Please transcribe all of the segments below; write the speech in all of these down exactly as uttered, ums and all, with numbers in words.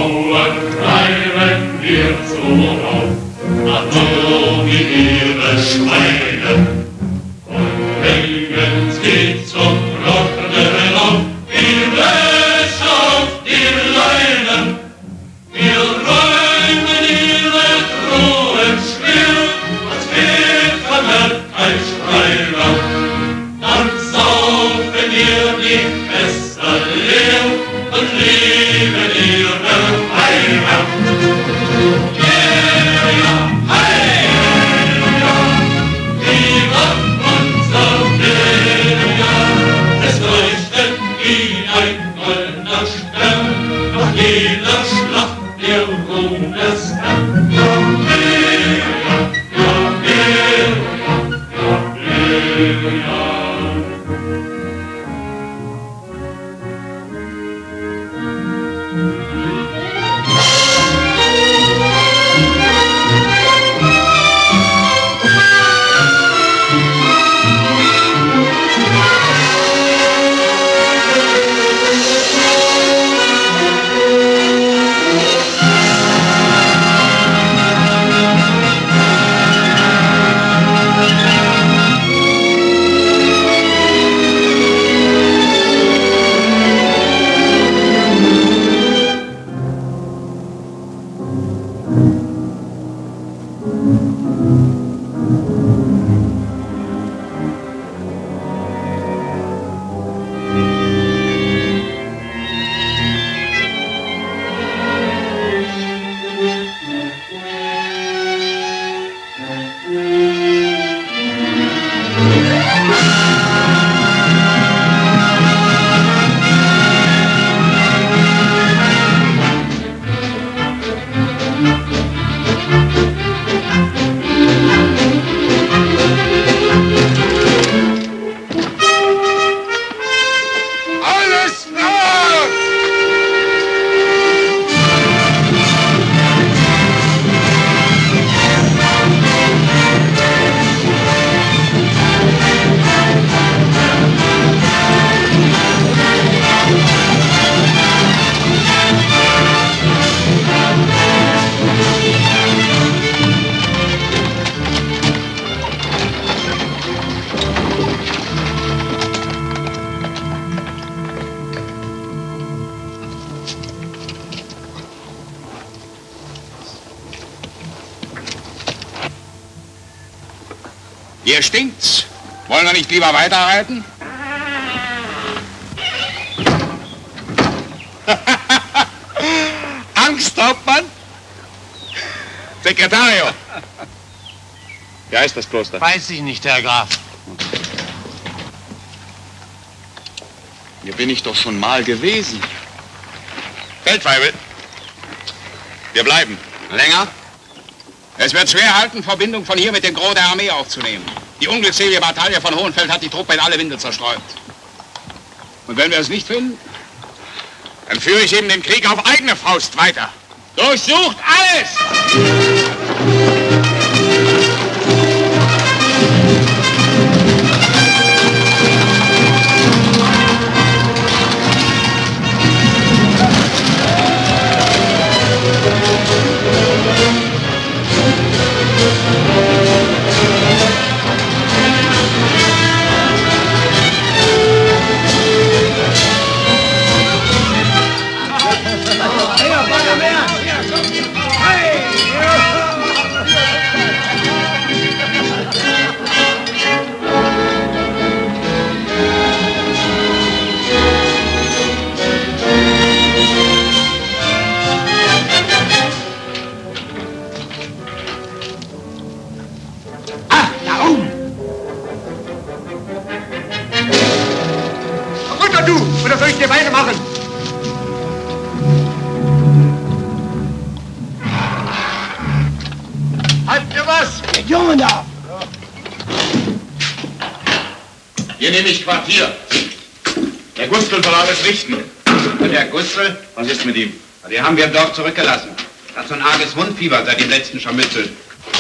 Bauern treiben wir so auf, ach so wie ihre Schweine. Und hängen sie zum Trocknen auf, die Wäsche auf die Leine. Wir räumen ihre Truhen schwer, als Hilfe ein Schreiner. Dann saufen wir die Fässer leer und lieben ihre Weiber. Halleluja, Halleluja, viva unser Halleluja. Es leuchtet wie ein goldener Stern, nach jeder Schlacht der Ruhm des Herrn. Halleluja, Halleluja. Hier stinkt's. Wollen wir nicht lieber weiterreiten? Angst, Hauptmann? Sekretario. Wie heißt das Kloster? Weiß ich nicht, Herr Graf. Hier bin ich doch schon mal gewesen. Feldweibel. Wir bleiben. Länger? Es wird schwer halten, Verbindung von hier mit dem Gros der Armee aufzunehmen. Die unglückselige Bataille von Hohenfeld hat die Truppe in alle Winde zerstreut. Und wenn wir es nicht finden, dann führe ich eben den Krieg auf eigene Faust weiter. Durchsucht alles! Hier nehme ich Quartier. Der Gustl soll alles richten. Und der Gustl? Was ist mit ihm? Den haben wir im Dorf zurückgelassen. Hat so ein arges Wundfieber seit dem letzten Scharmützel.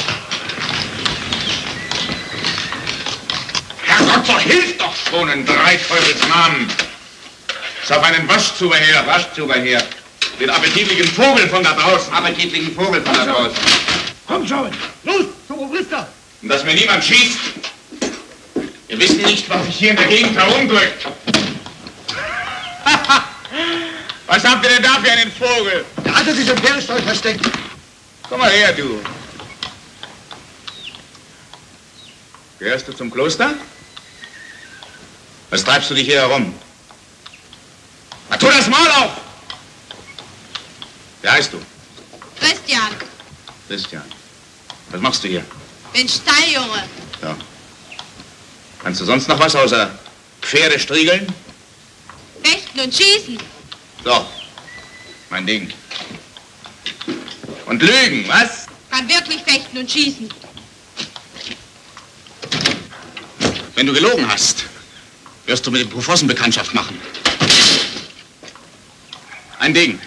Herrgott, so hilf doch schon, ein Dreiteufelsnamen. Ist auf einen Waschzuber her. Waschzuber her. Den appetitlichen Vogel von da draußen. Appetitlichen Vogel von da draußen. Komm schon! Los, zum Obrista! Und dass mir niemand schießt. Wir wissen nicht, was sich hier in der Gegend herumdrückt. Was habt ihr denn da für einen Vogel? Der hatte sich im Pferdestall versteckt. Komm mal her, du. Gehörst du zum Kloster? Was treibst du dich hier herum? Na, tu das Maul auf! Wie heißt du? Christian, Christian. Was machst du hier? bin Stalljunge. Ja. Kannst du sonst noch was außer Pferde striegeln? Fechten und schießen. So, mein Ding. Und lügen, was? Kann wirklich fechten und schießen. Wenn du gelogen hast, wirst du mit dem Profossen Bekanntschaft machen. Ein Ding.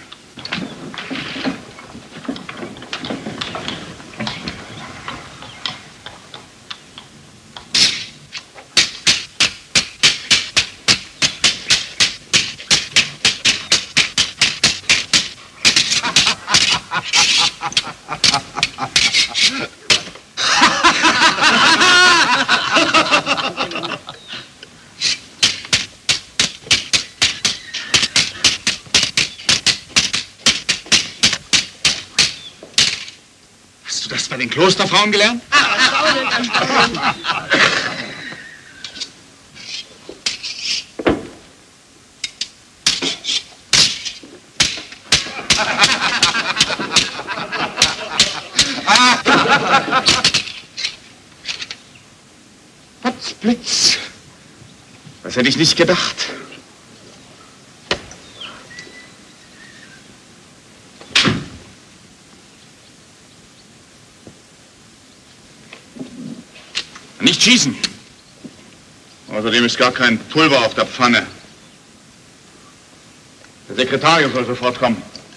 Hast du das bei den Klosterfrauen gelernt? Potzblitz. Das hätte ich nicht gedacht. Nicht schießen. Außerdem ist gar kein Pulver auf der Pfanne. Der Sekretarius soll sofort kommen.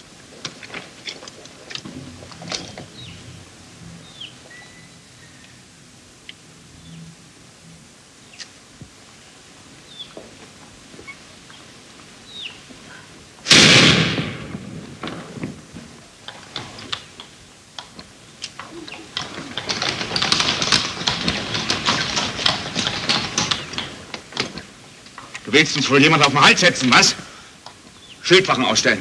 Du willst uns wohl jemand auf den Hals setzen, was? Schildwachen ausstellen.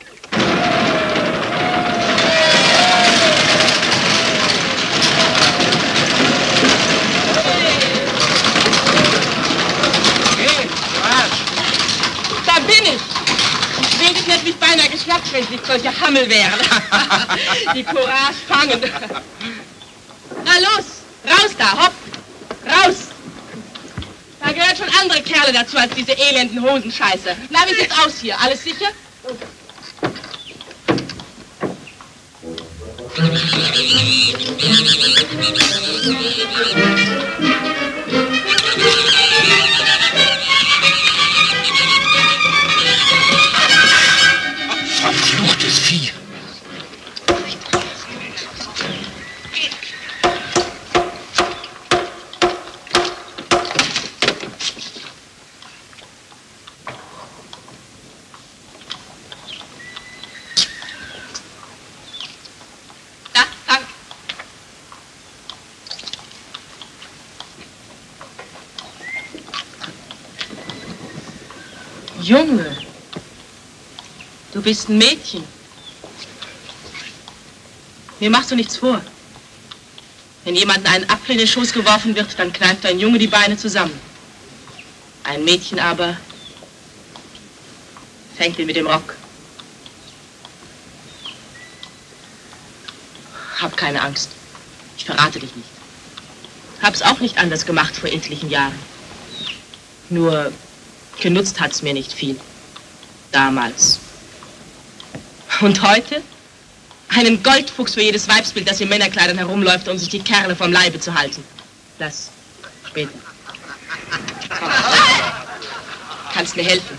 Da bin ich. Ich will dich nicht mich beinahe geschnappt, wenn es nicht solche Hammel wären. Die Courage fangen. Na los, raus da, hopp, raus. Da gehört schon andere Kerle dazu als diese elenden Hosenscheiße. Na, wie sieht's aus hier? Alles sicher? Verfluchtes Vieh. Da, fang. Junge, du bist ein Mädchen. Mir machst du nichts vor. Wenn jemandem ein Apfel in den Schoß geworfen wird, dann kneift ein Junge die Beine zusammen. Ein Mädchen aber fängt ihn mit dem Rock. Hab keine Angst. Ich verrate dich nicht. Hab's auch nicht anders gemacht vor etlichen Jahren. Nur genutzt hat's mir nicht viel. Damals. Und heute? Einen Goldfuchs für jedes Weibsbild, das in Männerkleidern herumläuft, um sich die Kerle vom Leibe zu halten. Das später. Komm. Kannst mir helfen.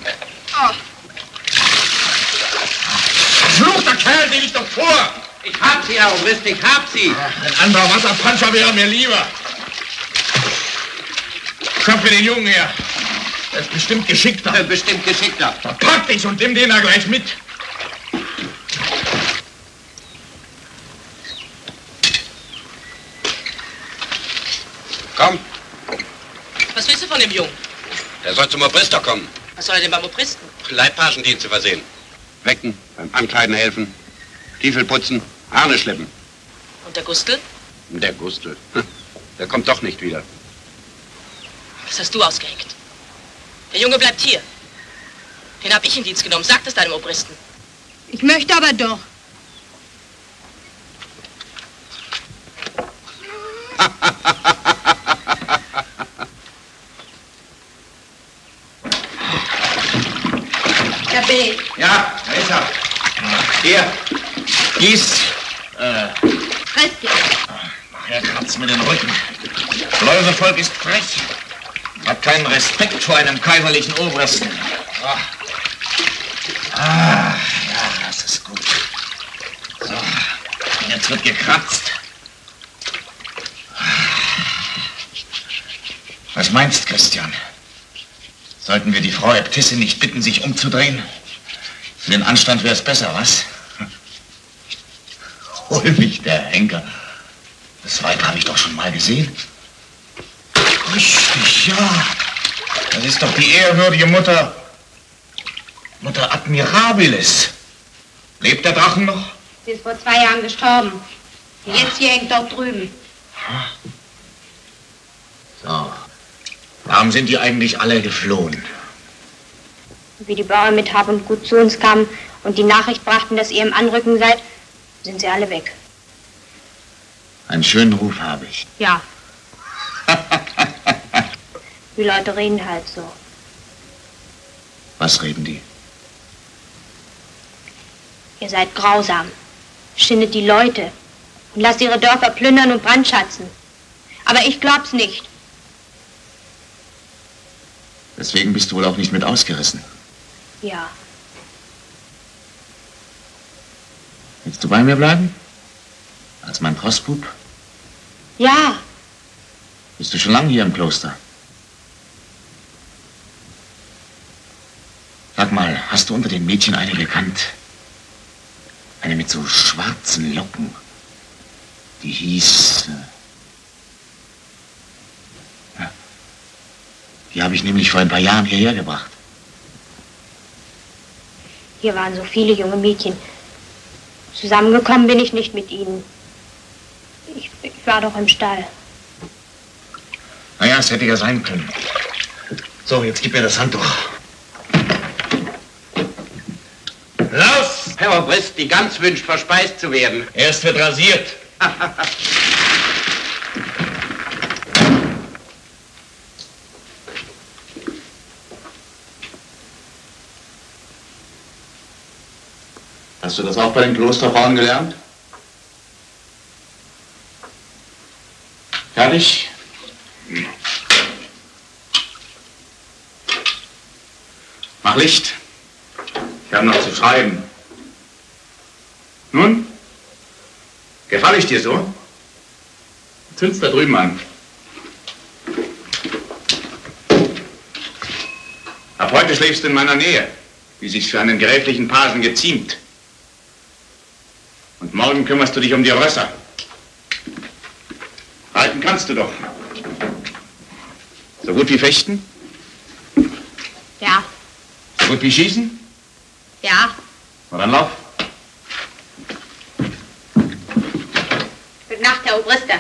Verfluchter Kerl, den ich doch vor! Ich hab hab sie, Herr Obrist, ich hab sie. Ach, ein anderer Wasserpanzer wäre mir lieber. Schaff mir den Jungen her. Er ist bestimmt geschickter. Äh, bestimmt geschickter. Pack dich und nimm den da gleich mit. Komm, Was willst du von dem Jungen? der soll zum Obrister kommen. Was soll er denn beim Obristen? Leibpagendienst zu versehen. Wecken, beim Ankleiden helfen, Stiefel putzen, Harne schleppen. Und der Gustl? Und der Gustl, der kommt doch nicht wieder. Was hast du ausgeheckt? Der Junge bleibt hier. Den hab ich in Dienst genommen. Sag das deinem Obristen. Ich möchte aber doch. Der B. Ja, da ist er. Hier, Gieß. Äh, Christian. nachher kratzt mir den Rücken. Das Läusevolk ist frech. Hat keinen Respekt vor einem kaiserlichen Obristen. So. Ah, ja, das ist gut. So, jetzt wird gekratzt. Was meinst, Christian? Sollten wir die Frau Äbtissin nicht bitten, sich umzudrehen? Für den Anstand wäre es besser, was? Hol mich, der Henker. Das Weib habe ich doch schon mal gesehen. Richtig, ja. Das ist doch die ehrwürdige Mutter... Mutter Admirabilis. Lebt der Drachen noch? Sie ist vor zwei Jahren gestorben. Die jetzt hier hängt dort drüben. So. Warum sind die eigentlich alle geflohen? Wie die Bauern mit Hab und Gut zu uns kamen und die Nachricht brachten, dass ihr im Anrücken seid, sind sie alle weg. Einen schönen Ruf habe ich. Ja. Die Leute reden halt so. Was reden die? Ihr seid grausam, schindet die Leute und lasst ihre Dörfer plündern und brandschatzen. Aber ich glaub's nicht. Deswegen bist du wohl auch nicht mit ausgerissen. Ja. Willst du bei mir bleiben? Als mein Postbub? Ja. Bist du schon lange hier im Kloster? Sag mal, hast du unter den Mädchen eine gekannt? Eine mit so schwarzen Locken. Die hieß... Äh, ja. Die habe ich nämlich vor ein paar Jahren hierher gebracht. Hier waren so viele junge Mädchen. Zusammengekommen bin ich nicht mit ihnen. Ich, ich war doch im Stall. Naja, es hätte ja sein können. So, jetzt gib mir das Handtuch. Los! Herr Obrist, die Gans wünscht, verspeist zu werden. Erst wird rasiert. Hast du das auch bei den Klosterfrauen gelernt? Fertig? Mach Licht. Ich habe noch zu schreiben. Nun? Gefall ich dir so? Zünd's da drüben an. Ab heute schläfst du in meiner Nähe, wie sich's für einen gräflichen Pagen geziemt. Und morgen kümmerst du dich um die Rösser. Reiten kannst du doch. So gut wie fechten? Ja. So gut wie schießen? Ja. Na dann lauf. Gute Nacht, Herr Obrister.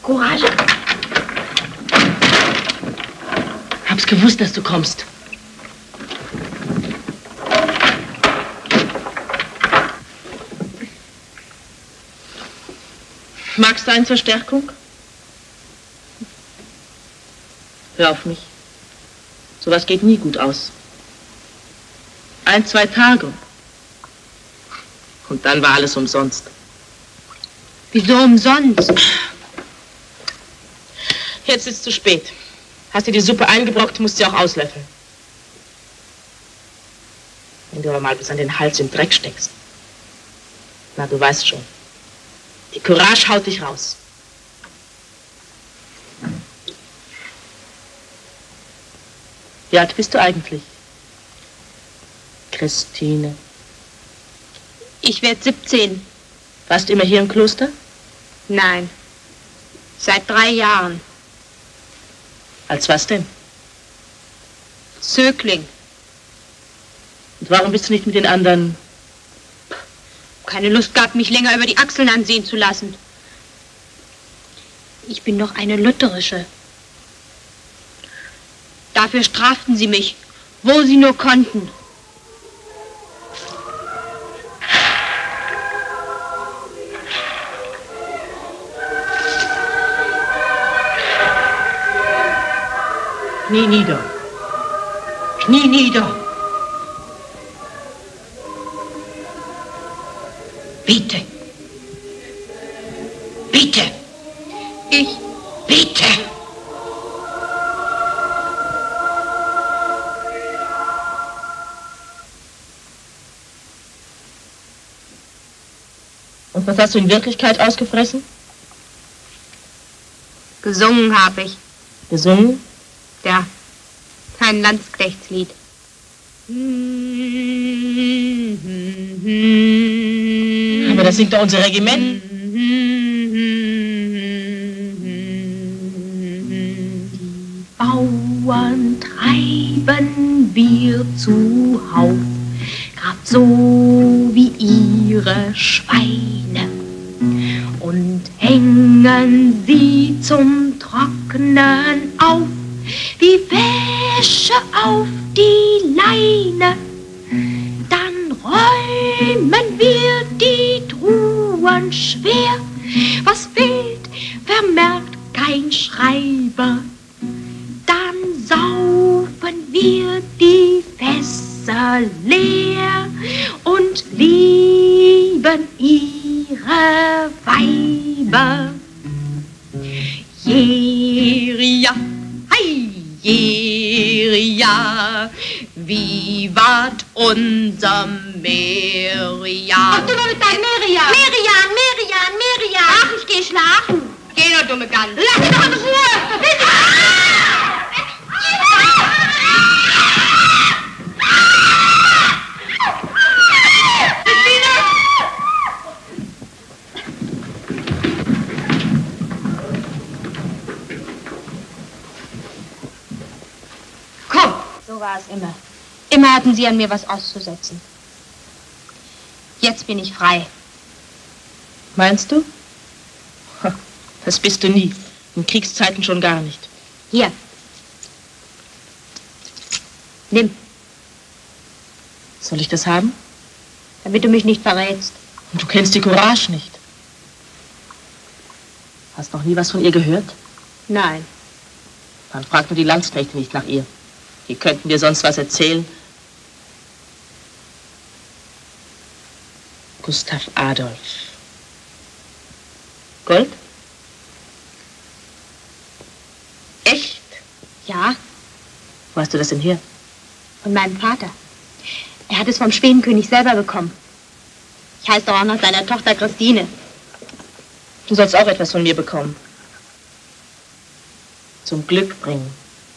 Courage. Hab's gewusst, dass du kommst. Magst du eine Verstärkung? Hör auf mich. Sowas geht nie gut aus. Ein, zwei Tage. Und dann war alles umsonst. Wieso umsonst? Jetzt ist es zu spät. Hast dir die Suppe eingebrockt, musst sie auch auslöffeln. Wenn du aber mal bis an den Hals im Dreck steckst. Na, du weißt schon. Die Courage haut dich raus. Wie alt bist du eigentlich? Christine. Ich werde siebzehn. Warst du immer hier im Kloster? Nein. Seit drei Jahren. Als was denn? Zögling. Und warum bist du nicht mit den anderen? Keine Lust gehabt, mich länger über die Achseln ansehen zu lassen. Ich bin doch eine lutherische. Dafür straften sie mich, wo sie nur konnten. Knie nieder. Knie nieder. Bitte. Bitte. Ich bitte. Und was hast du in Wirklichkeit ausgefressen? Gesungen habe ich. Gesungen? Ja, ein Landsknechtslied. Aber das singt doch unser Regiment. Die Bauern treiben wir zuhauf, grad so wie ihre Schweine, und hängen sie zum Trocknen auf, wie Wäsche auf die Leine. Dann räumen wir die Truhen schwer, was fehlt, vermerkt kein Schreiber. Dann saufen wir die Fässer leer und lieben ihre Weiber. Jeria, hei, Jeria, vivat unser Merian. Ach, du nur mit deinem Merian. Merian, Merian, Merian. Ach, ich geh schlafen. Geh nur, dumme Gans. Lass mich doch in Ruhe. Komm! So war es immer. Immer hatten sie an mir was auszusetzen. Jetzt bin ich frei. Meinst du? Das bist du nie. In Kriegszeiten schon gar nicht. Hier. Nimm, Soll ich das haben? damit du mich nicht verrätst. Und du kennst die Courage nicht. Hast noch nie was von ihr gehört? Nein. Dann frag nur die Landsknechte nicht nach ihr. Die könnten dir sonst was erzählen. Gustav Adolf. Gold? Echt? Ja, Wo hast du das denn her? von meinem Vater. Er hat es vom Schwedenkönig selber bekommen. Ich heiße doch auch nach seiner Tochter Christine. Du sollst auch etwas von mir bekommen. Zum Glück bringen.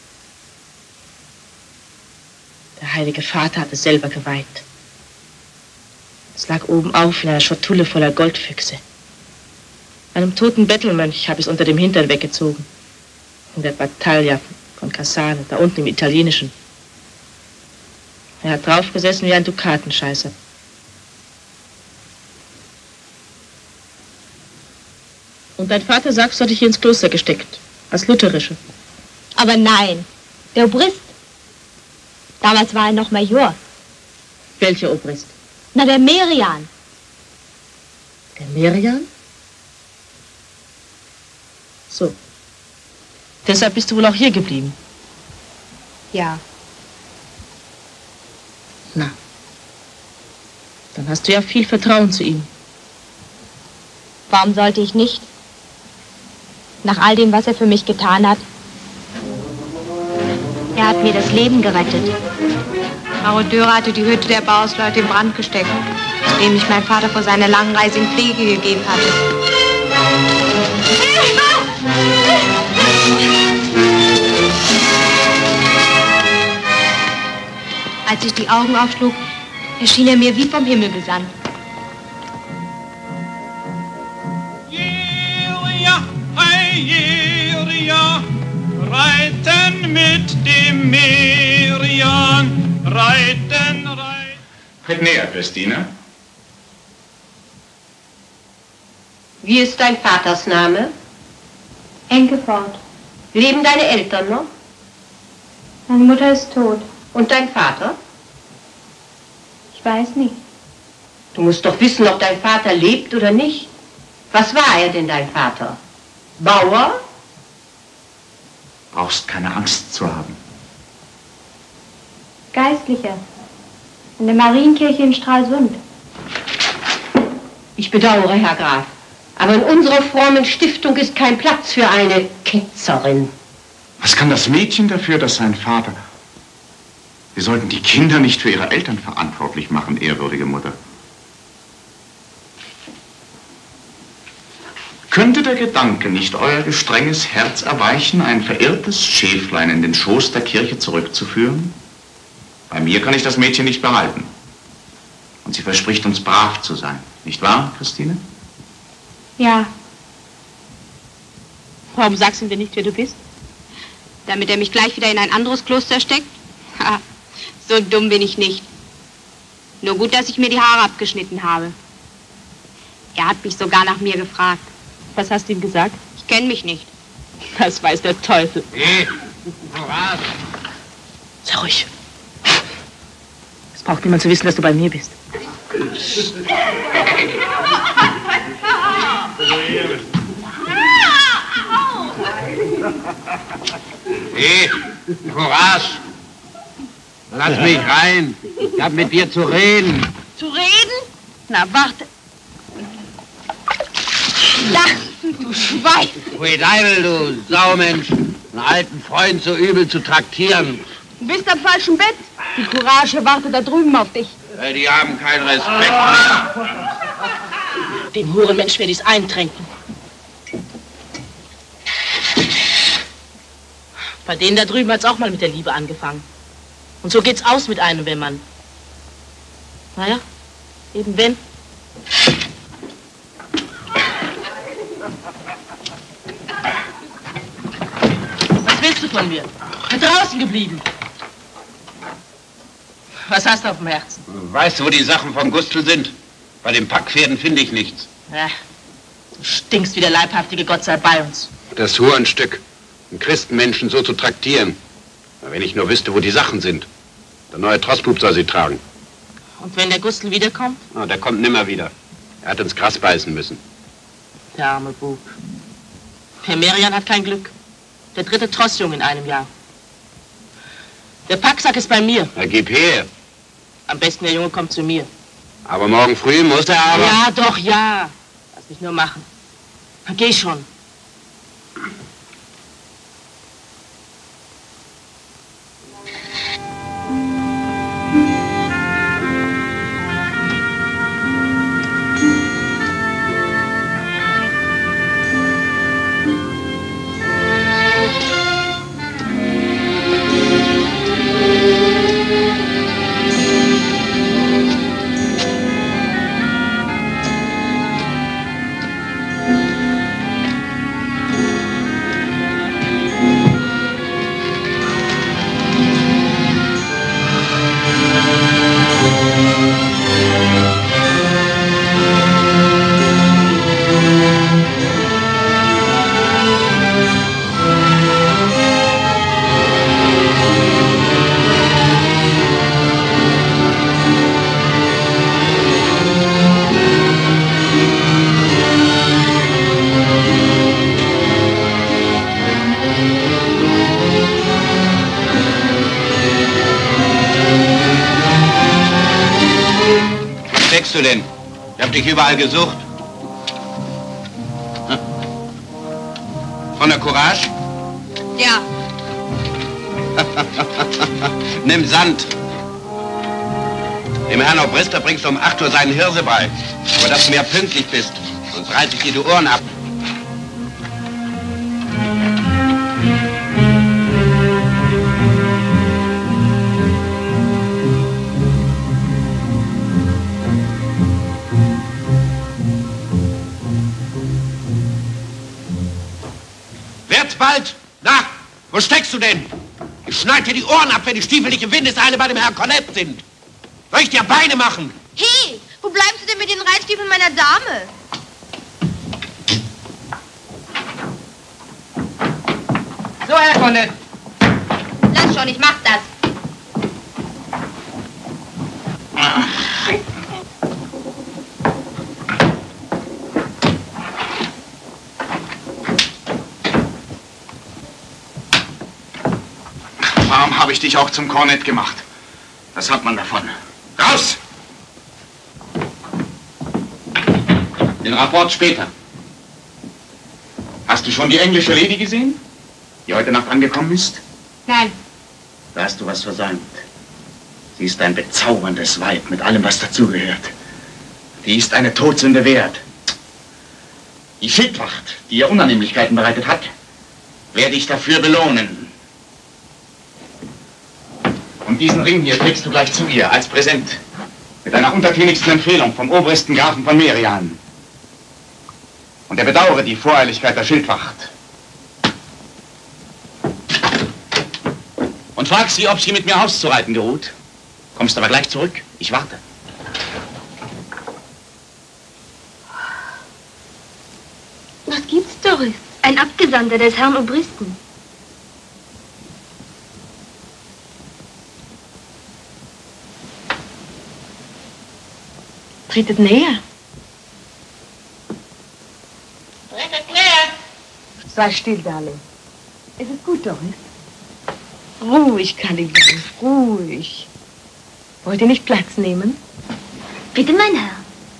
Der heilige Vater hat es selber geweiht. Es lag oben auf in einer Schatulle voller Goldfüchse. Einem toten Bettelmönch habe ich es unter dem Hintern weggezogen. In der Battaglia von Cassano, da unten im Italienischen. Er hat draufgesessen wie ein Dukatenscheißer. Und dein Vater, sagst du, hat dich hier ins Kloster gesteckt. Als Lutherische. Aber nein, der Obrist. Damals war er noch Major. Welcher Obrist? Na, der Merian. Der Merian? So. Deshalb bist du wohl auch hier geblieben. Ja. Na. Dann hast du ja viel Vertrauen zu ihm. Warum sollte ich nicht? Nach all dem, was er für mich getan hat. Er hat mir das Leben gerettet. Marodeur hatte die Hütte der Bauersleute in Brand gesteckt, nachdem mich mein Vater vor seiner langen Reise in Pflege gegeben hatte. Als ich die Augen aufschlug, erschien er mir wie vom Himmel gesandt. Jeria, hei, Jeria, reiten mit dem Merian, reiten, reiten. Tritt näher, Christine. Wie ist dein Vaters Name? Enkefort. Leben deine Eltern noch? Meine Mutter ist tot. Und dein Vater? Ich weiß nicht. Du musst doch wissen, ob dein Vater lebt oder nicht. Was war er denn, dein Vater? Bauer? Brauchst keine Angst zu haben. Geistlicher. In der Marienkirche in Stralsund. Ich bedauere, Herr Graf, aber in unserer frommen Stiftung ist kein Platz für eine Ketzerin. Was kann das Mädchen dafür, dass sein Vater... Wir sollten die Kinder nicht für ihre Eltern verantwortlich machen, ehrwürdige Mutter. Könnte der Gedanke nicht euer gestrenges Herz erweichen, ein verirrtes Schäflein in den Schoß der Kirche zurückzuführen? Bei mir kann ich das Mädchen nicht behalten. Und sie verspricht uns brav zu sein. Nicht wahr, Christine? Ja. Warum sagst du ihm denn nicht, wer du bist? Damit er mich gleich wieder in ein anderes Kloster steckt? Ha, so dumm bin ich nicht. Nur gut, dass ich mir die Haare abgeschnitten habe. Er hat mich sogar nach mir gefragt. Was hast du ihm gesagt? Ich kenne mich nicht. Das weiß der Teufel. Hey, was? Sei ruhig. Es braucht niemand zu wissen, dass du bei mir bist. Hey, Courage! Lass mich rein. Ich hab mit dir zu reden. Zu reden? Na, warte. Da, du Schwein. Pfui Deibel, du Saumensch. Einen alten Freund so übel zu traktieren. Du bist am falschen Bett. Die Courage wartet da drüben auf dich. Äh, Die haben keinen Respekt mehr. Dem Hurenmensch werde ich's eintränken. Bei denen da drüben hat's auch mal mit der Liebe angefangen. Und so geht's aus mit einem, wenn man... Naja, eben wenn. Was willst du von mir? Bin draußen geblieben. Was hast du auf dem Herzen? Weißt du, wo die Sachen von Gustl sind? Bei den Packpferden finde ich nichts. Ja, du stinkst wie der Leibhaftige, Gott sei bei uns. Das Hurenstück. Einen Christenmenschen so zu traktieren. Wenn ich nur wüsste, wo die Sachen sind. Der neue Trossbub soll sie tragen. Und wenn der Gustl wiederkommt? Oh, der kommt nimmer wieder. Er hat ins Gras beißen müssen. Der arme Bub. Herr Merian hat kein Glück. Der dritte Trossjung in einem Jahr. Der Packsack ist bei mir. Na, gib her. Am besten der Junge kommt zu mir. Aber morgen früh muss er aber... Ja, doch, ja. Lass mich nur machen. Geh schon. steckst du denn? Ich hab dich überall gesucht. Hm? Von der Courage? Ja. Nimm Sand. Dem Herrn Obrister bringst du um acht Uhr seinen Hirse bei. Aber dass du mir pünktlich bist, sonst reiß ich dir die Ohren ab. Wird's bald? Na, wo steckst du denn? Ich schneid dir die Ohren ab, wenn die Stiefel nicht im Windeseile bei dem Herrn Cornett sind. Soll ich dir Beine machen? Hey, wo bleibst du denn mit den Reitstiefeln meiner Dame? So, Herr Cornett. Lass schon, ich mach das. Warum habe ich dich auch zum Kornett gemacht? Was hat man davon? Raus! Den Rapport später. Hast du schon die englische Lady gesehen, die heute Nacht angekommen ist? Nein. Da hast du was versäumt. Sie ist ein bezauberndes Weib mit allem, was dazugehört. Die ist eine Todsünde wert. Die Schildwacht, die ihr Unannehmlichkeiten bereitet hat, werde ich dafür belohnen. Und diesen Ring hier trägst du gleich zu ihr, als Präsent. Mit einer untertänigsten Empfehlung vom obersten Grafen von Merian. Und er bedauere die Voreiligkeit der Schildwacht. Und frag sie, ob sie mit mir auszureiten geruht. Kommst aber gleich zurück. Ich warte. Was gibt's, Doris? Ein Abgesandter des Herrn Obristen. Tretet näher. Tretet näher. Sei still, Darling. Ist es gut, Doris? Ruhig, Caliban, ruhig. Wollt ihr nicht Platz nehmen? Bitte, mein Herr.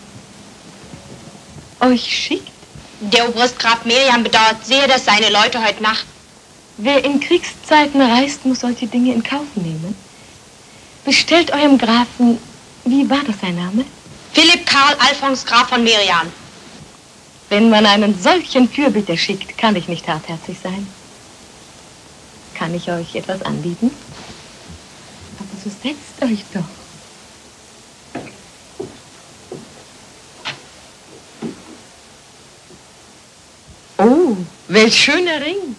Euch schickt? Der Obrist Graf Merian bedauert sehr, dass seine Leute heute Nacht... Wer in Kriegszeiten reist, muss solche Dinge in Kauf nehmen. Bestellt eurem Grafen... Wie war das sein Name? Philipp Karl Alphons Graf von Merian. Wenn man einen solchen Fürbitter schickt, kann ich nicht hartherzig sein. Kann ich euch etwas anbieten? Aber so setzt euch doch. Oh, welch schöner Ring.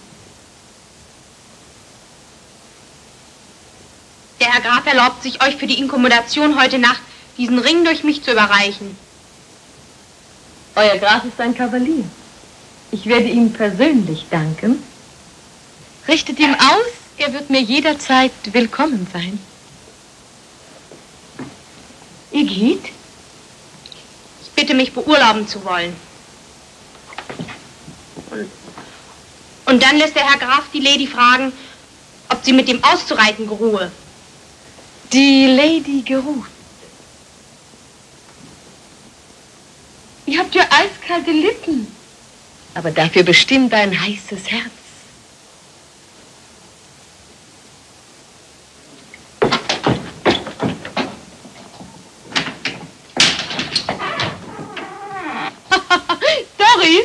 Der Herr Graf erlaubt sich, euch für die Inkommodation heute Nacht diesen Ring durch mich zu überreichen. Euer Graf ist ein Kavalier. Ich werde ihm persönlich danken. Richtet ihm aus, er wird mir jederzeit willkommen sein. Ihr geht? Ich bitte mich, beurlauben zu wollen. Und, und dann lässt der Herr Graf die Lady fragen, ob sie mit dem auszureiten geruhe. Die Lady geruht. Ihr habt ja eiskalte Lippen. Aber dafür bestimmt ein heißes Herz. Doris!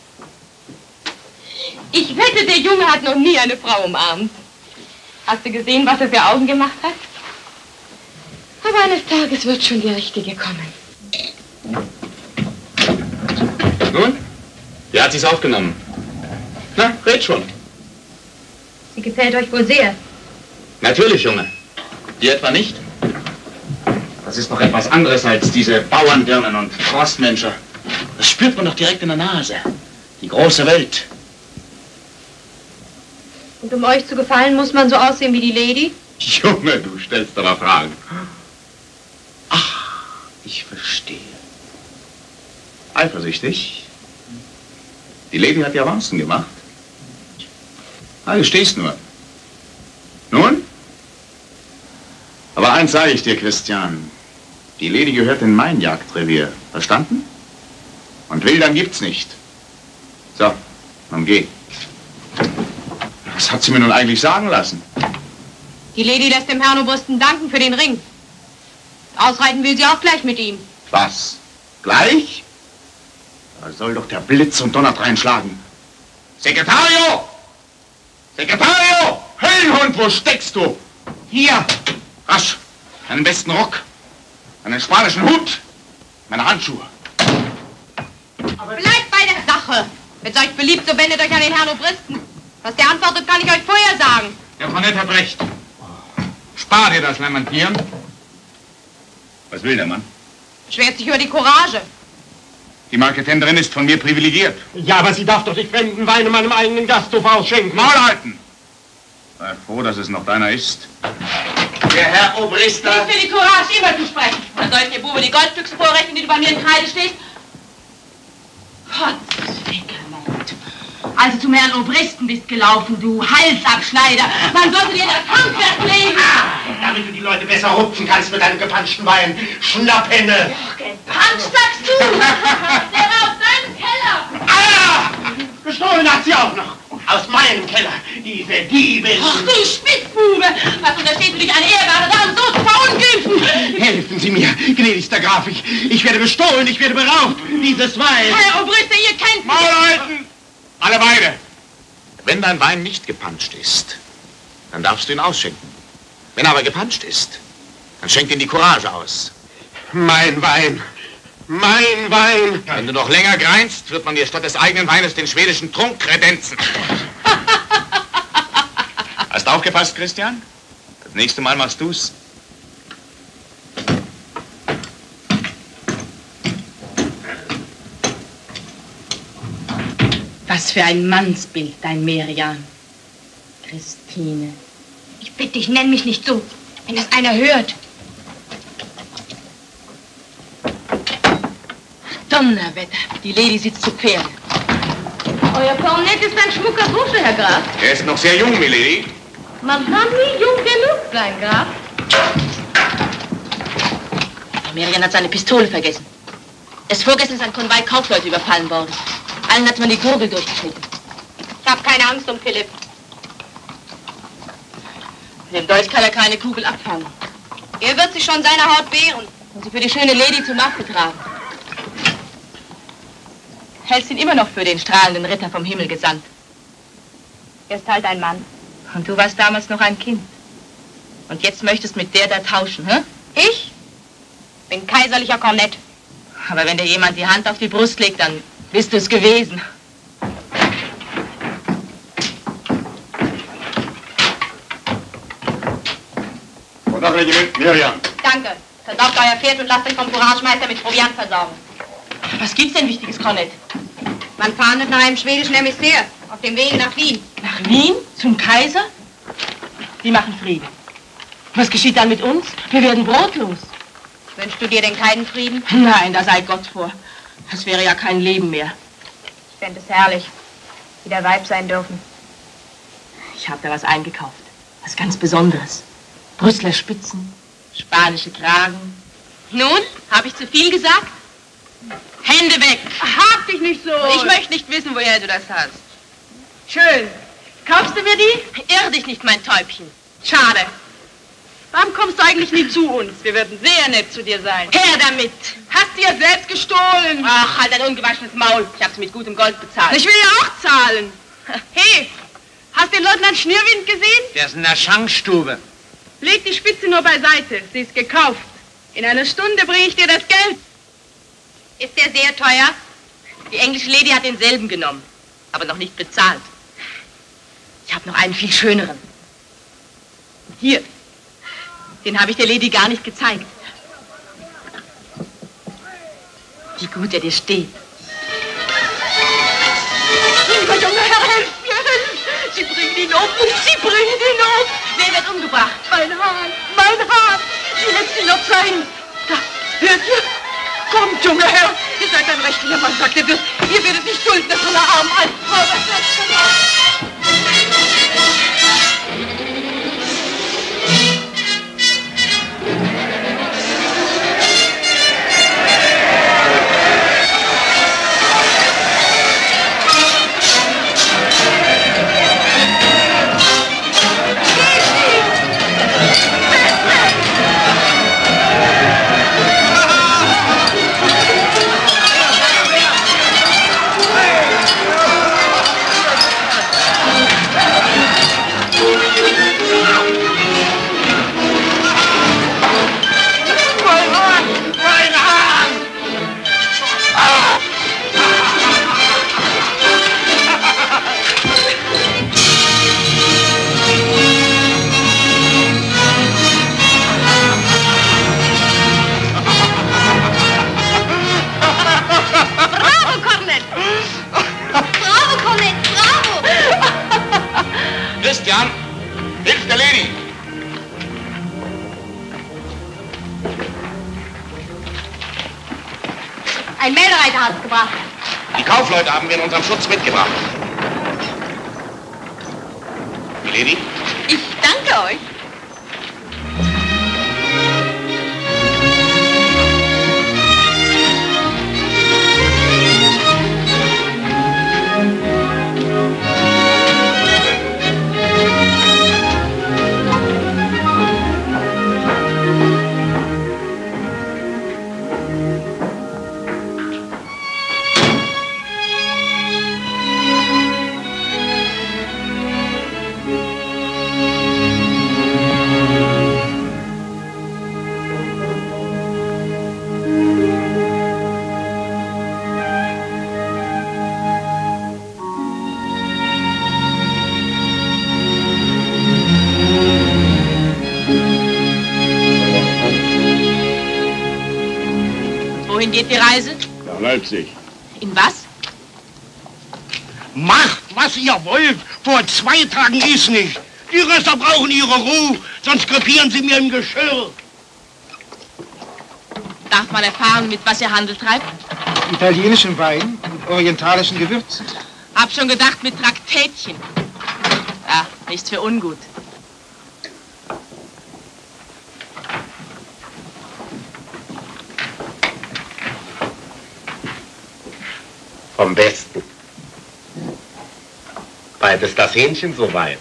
Ich wette, der Junge hat noch nie eine Frau umarmt. Hast du gesehen, was er für Augen gemacht hat? Aber eines Tages wird schon die Richtige kommen. Nun? Wie hat sie's aufgenommen? Na, red schon. Sie gefällt euch wohl sehr. Natürlich, Junge. Dir etwa nicht? Das ist doch etwas anderes als diese Bauerndirnen und Forstmenscher. Das spürt man doch direkt in der Nase. Die große Welt. Und um euch zu gefallen, muss man so aussehen wie die Lady? Junge, du stellst aber Fragen. Ach, ich verstehe. Eifersüchtig? Die Lady hat die Avancen gemacht. Ah, du stehst nur. Nun? Aber eins sage ich dir, Christian. Die Lady gehört in mein Jagdrevier. Verstanden? Und Wildern gibt's nicht. So, nun geh. Was hat sie mir nun eigentlich sagen lassen? Die Lady lässt dem Herrn Obristen danken für den Ring. Ausreiten will sie auch gleich mit ihm. Was? Gleich? Da soll doch der Blitz und Donner reinschlagen. Sekretario! Sekretario! Höllenhund, wo steckst du? Hier! Rasch! Deinen besten Rock, einen spanischen Hut, meine Handschuhe. Bleibt bei der Sache. Wenn es euch beliebt, so wendet euch an den Herrn Obristen. Was der antwortet, kann ich euch vorher sagen. Der Kornett hat recht. Spar dir das Lamentieren. Was will der Mann? Schwert sich über die Courage. Die Marketenderin ist von mir privilegiert. Ja, aber sie darf doch nicht fremden Wein in meinem eigenen Gasthof ausschenken. Maul halten! Sei froh, dass es noch deiner ist. Der Herr Obrister... Nicht für die Courage, immer zu sprechen. Dann soll ich dir, Bube, die Goldstücke vorrechnen, die du bei mir in Kreide stehst. Potzwickelmund. Also zum Herrn Obristen bist gelaufen, du Halsabschneider. Man sollte dir das Handwerk legen. Ah, damit du die Leute besser rupfen kannst mit deinem gepanschten Wein. Schnapphenne. Ach, gepanscht, sagst du? Der war aus deinem Keller. Ah! Gestohlen hat sie auch noch. Aus meinem Keller. Diese Diebin. Ach, du Spitzbube. Was unterstehst du dich, eine ehrbare Dame so zu verunglimpfen? Helfen Sie mir, gnädigster Graf. Ich, ich werde bestohlen, ich werde beraubt. Dieses Wein. Herr Obriste, ihr kennt mich. Maul halten! Alle beide! Wenn dein Wein nicht gepanscht ist, dann darfst du ihn ausschenken. Wenn er aber gepanscht ist, dann schenk ihn die Courage aus. Mein Wein. Mein Wein. Wenn du noch länger greinst, wird man dir statt des eigenen Weines den schwedischen Trunk kredenzen. Hast du aufgepasst, Christian? Das nächste Mal machst du's. Was für ein Mannsbild, dein Merian. Christine. Ich bitte dich, nenn mich nicht so. Wenn das einer hört. Donnerwetter, die Lady sitzt zu Pferde. Euer Kornett ist ein schmucker Bursche, Herr Graf. Er ist noch sehr jung, milady. Man kann nie jung genug sein, Graf. Merian hat seine Pistole vergessen. Erst vorgestern ist ein Konvoi Kaufleute überfallen worden. Allen hat man die Gurgel durchgeschnitten. Ich habe keine Angst um Philipp. Mit dem Dolch kann er keine Kugel abfangen. Er wird sich schon seiner Haut wehren. Und sie für die schöne Lady zum Markte tragen. Hältst ihn immer noch für den strahlenden Ritter vom Himmel gesandt. Er ist halt ein Mann. Und du warst damals noch ein Kind. Und jetzt möchtest mit der da tauschen, hä? Ich bin kaiserlicher Kornett. Aber wenn dir jemand die Hand auf die Brust legt, dann bist du es gewesen. Und das Regiment Merian. Danke. Versorgt euer Pferd und lasst euch vom Couragemeister mit Proviant versorgen. Was gibt's denn Wichtiges, Kornett? Man fahndet nach einem schwedischen Emissär auf dem Wege nach Wien. Nach Wien? Zum Kaiser? Die machen Frieden. Was geschieht dann mit uns? Wir werden brotlos. Wünschst du dir denn keinen Frieden? Nein, da sei Gott vor. Das wäre ja kein Leben mehr. Ich fände es herrlich, wieder Weib sein dürfen. Ich habe da was eingekauft. Was ganz Besonderes. Brüsseler Spitzen, spanische Kragen. Nun, habe ich zu viel gesagt? Hände weg! Hab dich nicht so. Ich möchte nicht wissen, woher du das hast. Schön. Kaufst du mir die? Irr dich nicht, mein Täubchen. Schade. Warum kommst du eigentlich nie zu uns? Wir werden sehr nett zu dir sein. Her damit! Hast du ja selbst gestohlen. Ach, halt dein ungewaschenes Maul. Ich hab's mit gutem Gold bezahlt. Ich will ja auch zahlen. Hey, hast du den Leutnant Schnürwind gesehen? Der ist in der Schankstube. Leg die Spitze nur beiseite. Sie ist gekauft. In einer Stunde bringe ich dir das Geld. Ist der sehr teuer? Die englische Lady hat denselben genommen, aber noch nicht bezahlt. Ich habe noch einen viel schöneren. Hier. Den habe ich der Lady gar nicht gezeigt. Wie gut er dir steht. Lieber junger Herr, helft mir, helft! Sie bringen ihn um, Sie bringen ihn um! Wer wird umgebracht? Mein Hahn, mein Hahn! Sie lässt ihn noch sein! Da, hört ihr? Kommt, junger Herr! Ihr seid ein rechtlicher Mann, sagt der Wirt. Ihr werdet nicht dulden, dass so eine arme alte Frau das letzte Mal... Ein Meldereiter hat's gebracht. Die Kaufleute haben wir in unserem Schutz mitgebracht. Milady? Ich danke euch. Wohin geht die Reise? Nach Leipzig. In was? Macht, was ihr wollt. Vor zwei Tagen ist nicht. Die Rösser brauchen ihre Ruhe, sonst krepieren sie mir im Geschirr. Darf man erfahren, mit was ihr Handel treibt? Italienischen Wein und orientalischen Gewürzen. Hab schon gedacht, mit Traktätchen. Ja, nichts für ungut. Vom Besten. Bald ist das Hähnchen soweit.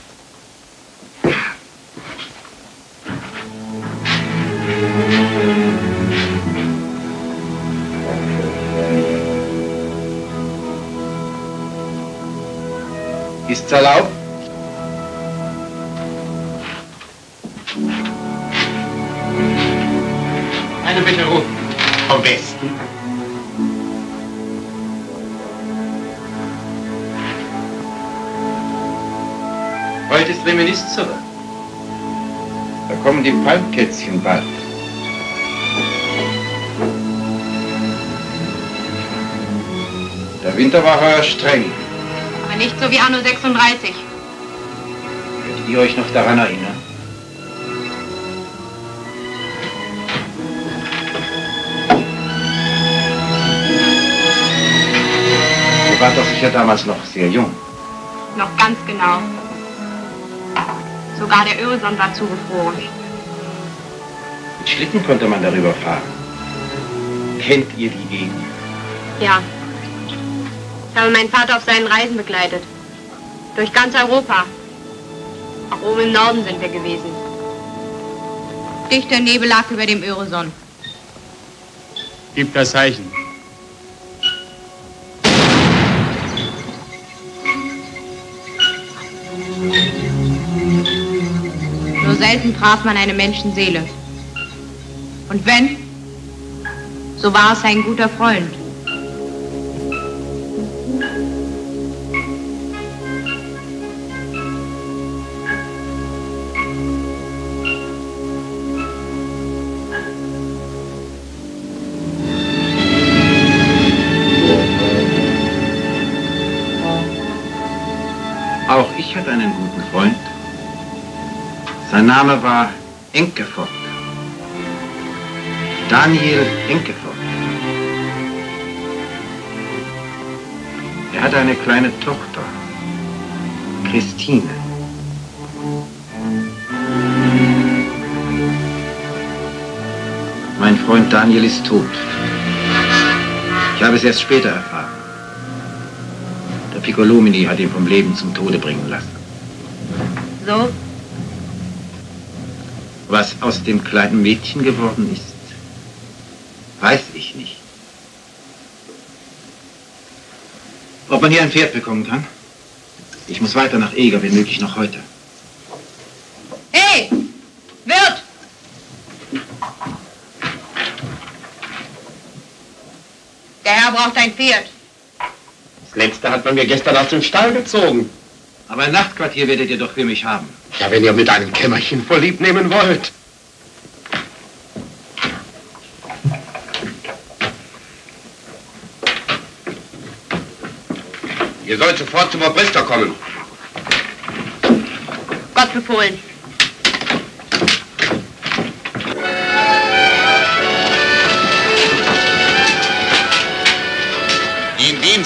Ist's erlaubt? Eine Becher Rum. Vom Besten. Heute ist Reminiscere. Da kommen die Palmkätzchen bald. Der Winter war heuer streng. Aber nicht so wie Anno sechsunddreißig. Könnt ihr euch noch daran erinnern? Ihr wart doch sicher damals noch sehr jung. Noch ganz genau. Sogar der Öresund war zugefroren. Mit Schlitten konnte man darüber fahren. Kennt ihr die Gegend? Ja. Ich habe meinen Vater auf seinen Reisen begleitet. Durch ganz Europa. Auch oben im Norden sind wir gewesen. Dichter Nebel lag über dem Öresund. Gib das Zeichen. Nur selten traf man eine Menschenseele. Und wenn, so war es ein guter Freund. Auch ich hatte einen guten Freund. Sein Name war Enkeford. Daniel Enkeford. Er hatte eine kleine Tochter, Christine. Mein Freund Daniel ist tot. Ich habe es erst später erfahren. Der Piccolomini hat ihn vom Leben zum Tode bringen lassen. So? Was aus dem kleinen Mädchen geworden ist, weiß ich nicht. Ob man hier ein Pferd bekommen kann? Ich muss weiter nach Eger, wenn möglich noch heute. Hey! Wirt! Der Herr braucht ein Pferd. Das letzte hat man mir gestern aus dem Stall gezogen. Aber ein Nachtquartier werdet ihr doch für mich haben. Ja, wenn ihr mit einem Kämmerchen vorlieb nehmen wollt. Ihr sollt sofort zum Obrister kommen. Gott befohlen.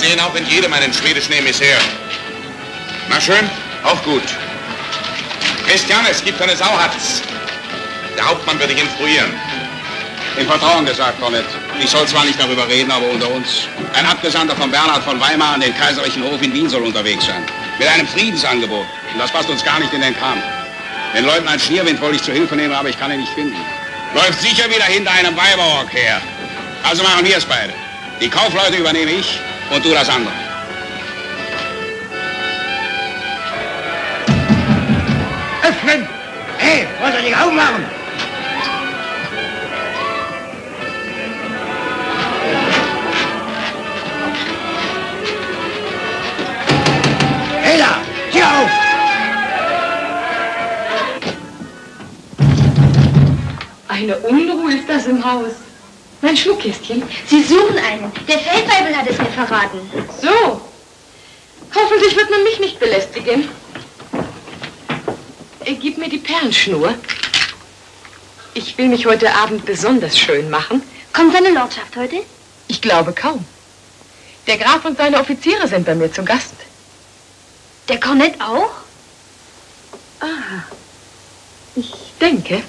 sehen auch in jedem einen schwedischen Emissär. Na schön, auch gut. Christian, es gibt eine Sauhatz. Der Hauptmann wird dich instruieren. Im Vertrauen gesagt, Cornett. Ich soll zwar nicht darüber reden, aber unter uns. Ein Abgesandter von Bernhard von Weimar an den kaiserlichen Hof in Wien soll unterwegs sein. Mit einem Friedensangebot. Und das passt uns gar nicht in den Kram. Den Leutnant Schierwind wollte ich zu Hilfe nehmen, aber ich kann ihn nicht finden. Läuft sicher wieder hinter einem Weiberrock her. Also machen wir es beide. Die Kaufleute übernehme ich und du das andere. Öffnen! Hey, wollt ihr nicht aufmachen? Hey da! Tür auf! Eine Unruhe ist das im Haus. Mein Schmuckkästchen. Sie suchen einen. Der Feldweibel hat es mir verraten. So. Hoffentlich wird man mich nicht belästigen. Gib mir die Perlenschnur. Ich will mich heute Abend besonders schön machen. Kommt seine Lordschaft heute? Ich glaube kaum. Der Graf und seine Offiziere sind bei mir zu Gast. Der Kornett auch? Ah, ich denke.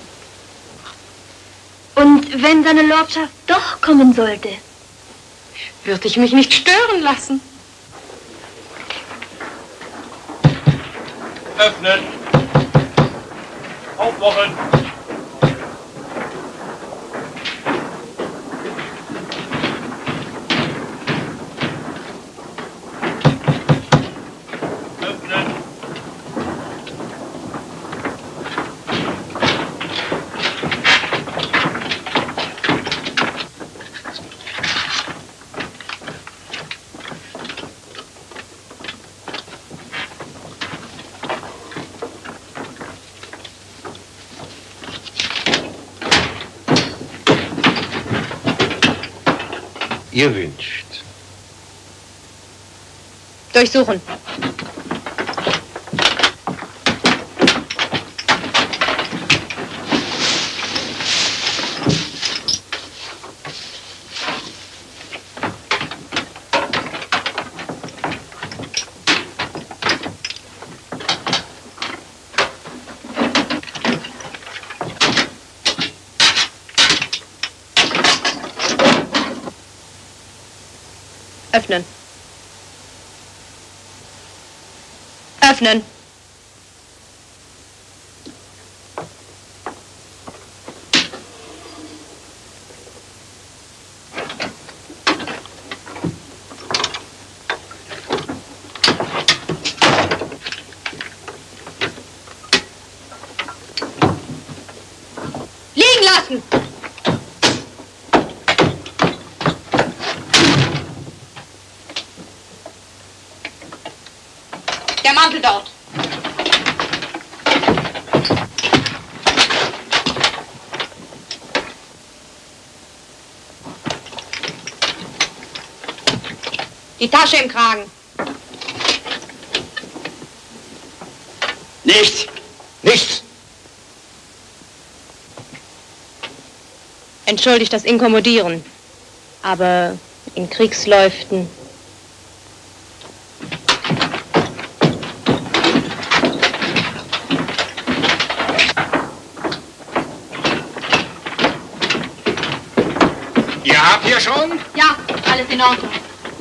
Und wenn seine Lordschaft doch kommen sollte? Würde ich mich nicht stören lassen. Öffnen. Aufwachen. Öffnen. Ihr wünscht. Durchsuchen. Öffnen. Öffnen. Liegen lassen! Der Mantel dort. Die Tasche im Kragen. Nichts! Nichts! Entschuldigt das Inkommodieren, aber in Kriegsläuften. Ihr habt hier schon? Ja, alles in Ordnung.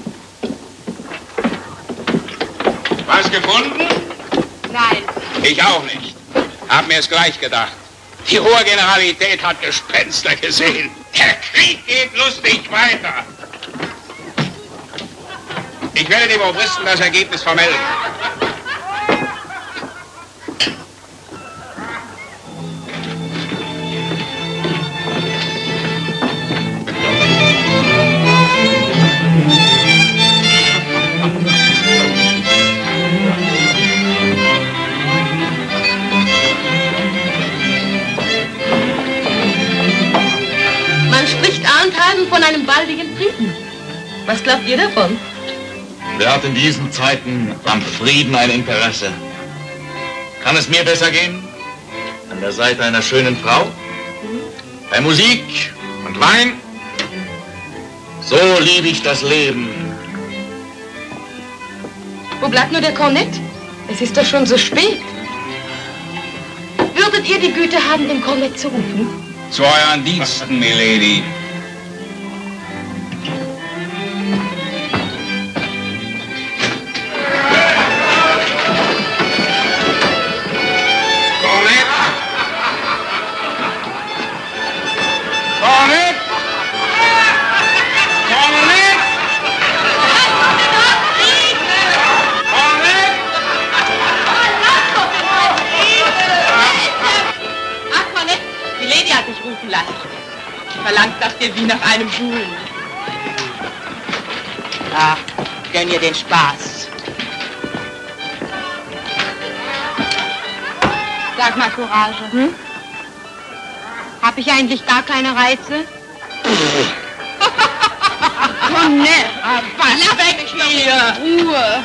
Was gefunden? Nein. Ich auch nicht. Hab mir es gleich gedacht. Die hohe Generalität hat Gespenster gesehen. Der Krieg geht lustig weiter. Ich werde dem Obristen das Ergebnis vermelden. Von einem baldigen Frieden. Was glaubt ihr davon? Wer hat in diesen Zeiten am Frieden ein Interesse? Kann es mir besser gehen? An der Seite einer schönen Frau? Bei Musik und Wein? So liebe ich das Leben. Wo bleibt nur der Kornett? Es ist doch schon so spät. Würdet ihr die Güte haben, den Kornett zu rufen? Zu euren Diensten, Milady. Verlangt nach dir wie nach einem Buhlen. Ach, gönn ihr den Spaß. Sag mal, Courage. Hm? Hab ich eigentlich gar keine Reize? Komm, ne, lass weg hier. Ruhe.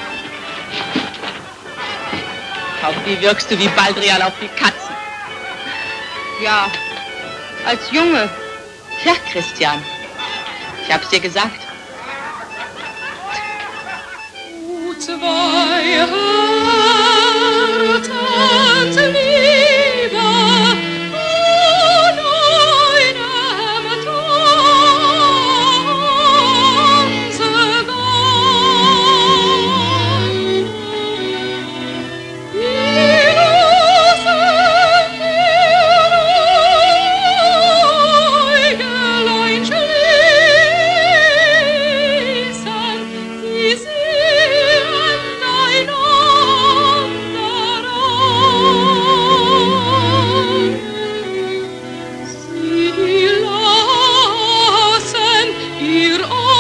Auf die wirkst du wie Baldrian auf die Katzen. Ja, als Junge. Tja, Christian, ich hab's dir gesagt. Zwei Herzen Liebe an einem Tanzgang. Die Rosen Äugelein schließen, sie sehen einander an. Sie lassen ihr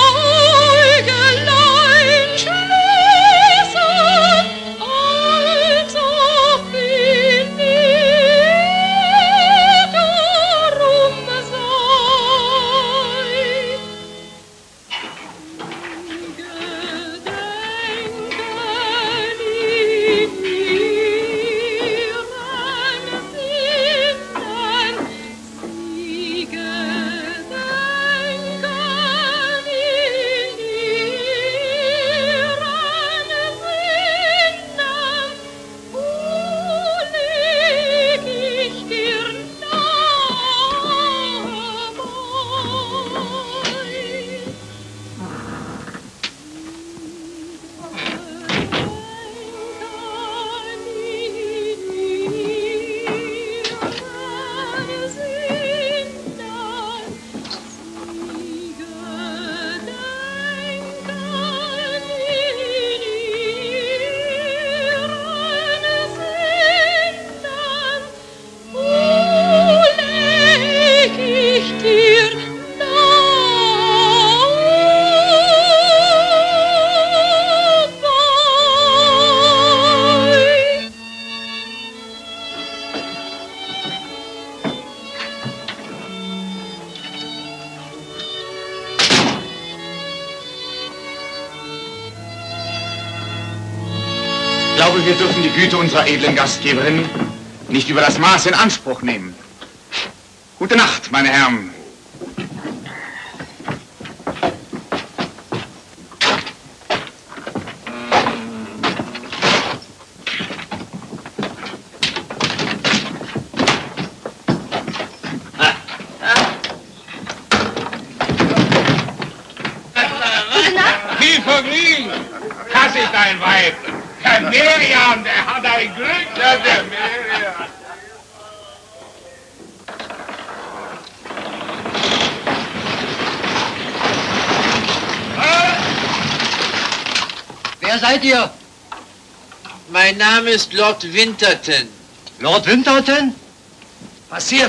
Äugelein schließen, als ob sie nie darum sei. Ich glaube, wir dürfen die Güte unserer edlen Gastgeberin nicht über das Maß in Anspruch nehmen. Gute Nacht, meine Herren. Viel Vergnügen! Das ist ein Weib! Der Miriam, der hat ein Glück! Ja, der Miriam! Wer seid ihr? Mein Name ist Lord Winterton. Lord Winterton? Passiert!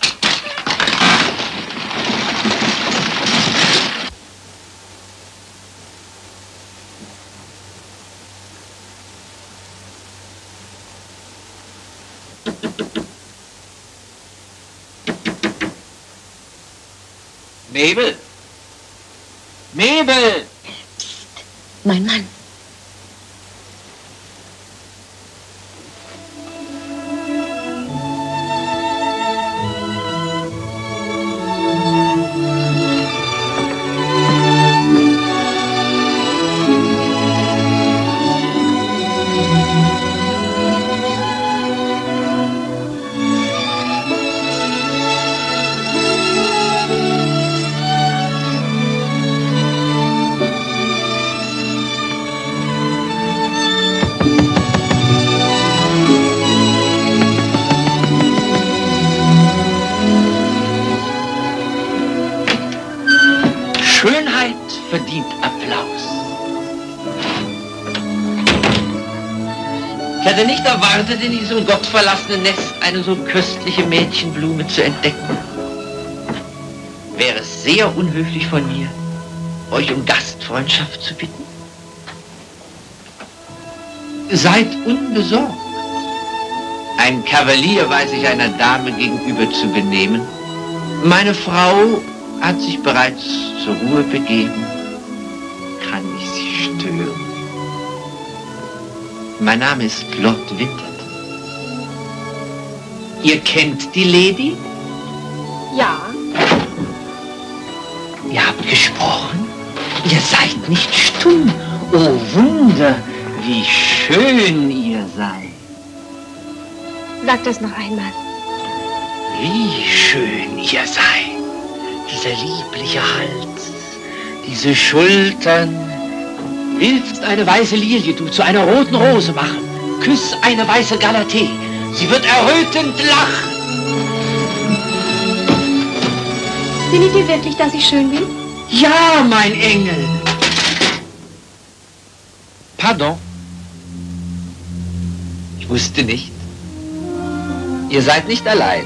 Mabel? Mabel! Mein Mann. verdient Applaus. Ich hatte nicht erwartet, in diesem gottverlassenen Nest eine so köstliche Mädchenblume zu entdecken. Wäre es sehr unhöflich von mir, euch um Gastfreundschaft zu bitten? Seid unbesorgt. Ein Kavalier weiß sich einer Dame gegenüber zu benehmen. Meine Frau hat sich bereits zur Ruhe begeben. Kann ich Sie stören? Mein Name ist Lord Winterton. Ihr kennt die Lady? Ja. Ihr habt gesprochen? Ihr seid nicht stumm. Oh Wunder, wie schön ihr seid. Sag das noch einmal. Wie schön ihr seid. Dieser liebliche Hals, diese Schultern. Willst eine weiße Lilie du zu einer roten Rose machen? Küss eine weiße Galatee. Sie wird errötend lachen. Findet ihr wirklich, dass ich schön bin? Ja, mein Engel. Pardon. Ich wusste nicht. Ihr seid nicht allein.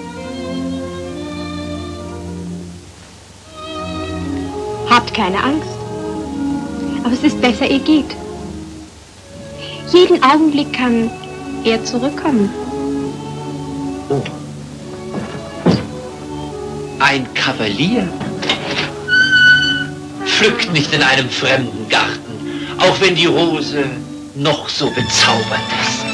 Habt keine Angst. Aber es ist besser, ihr geht. Jeden Augenblick kann er zurückkommen. Oh. Ein Kavalier pflückt nicht in einem fremden Garten, auch wenn die Rose noch so bezaubernd ist.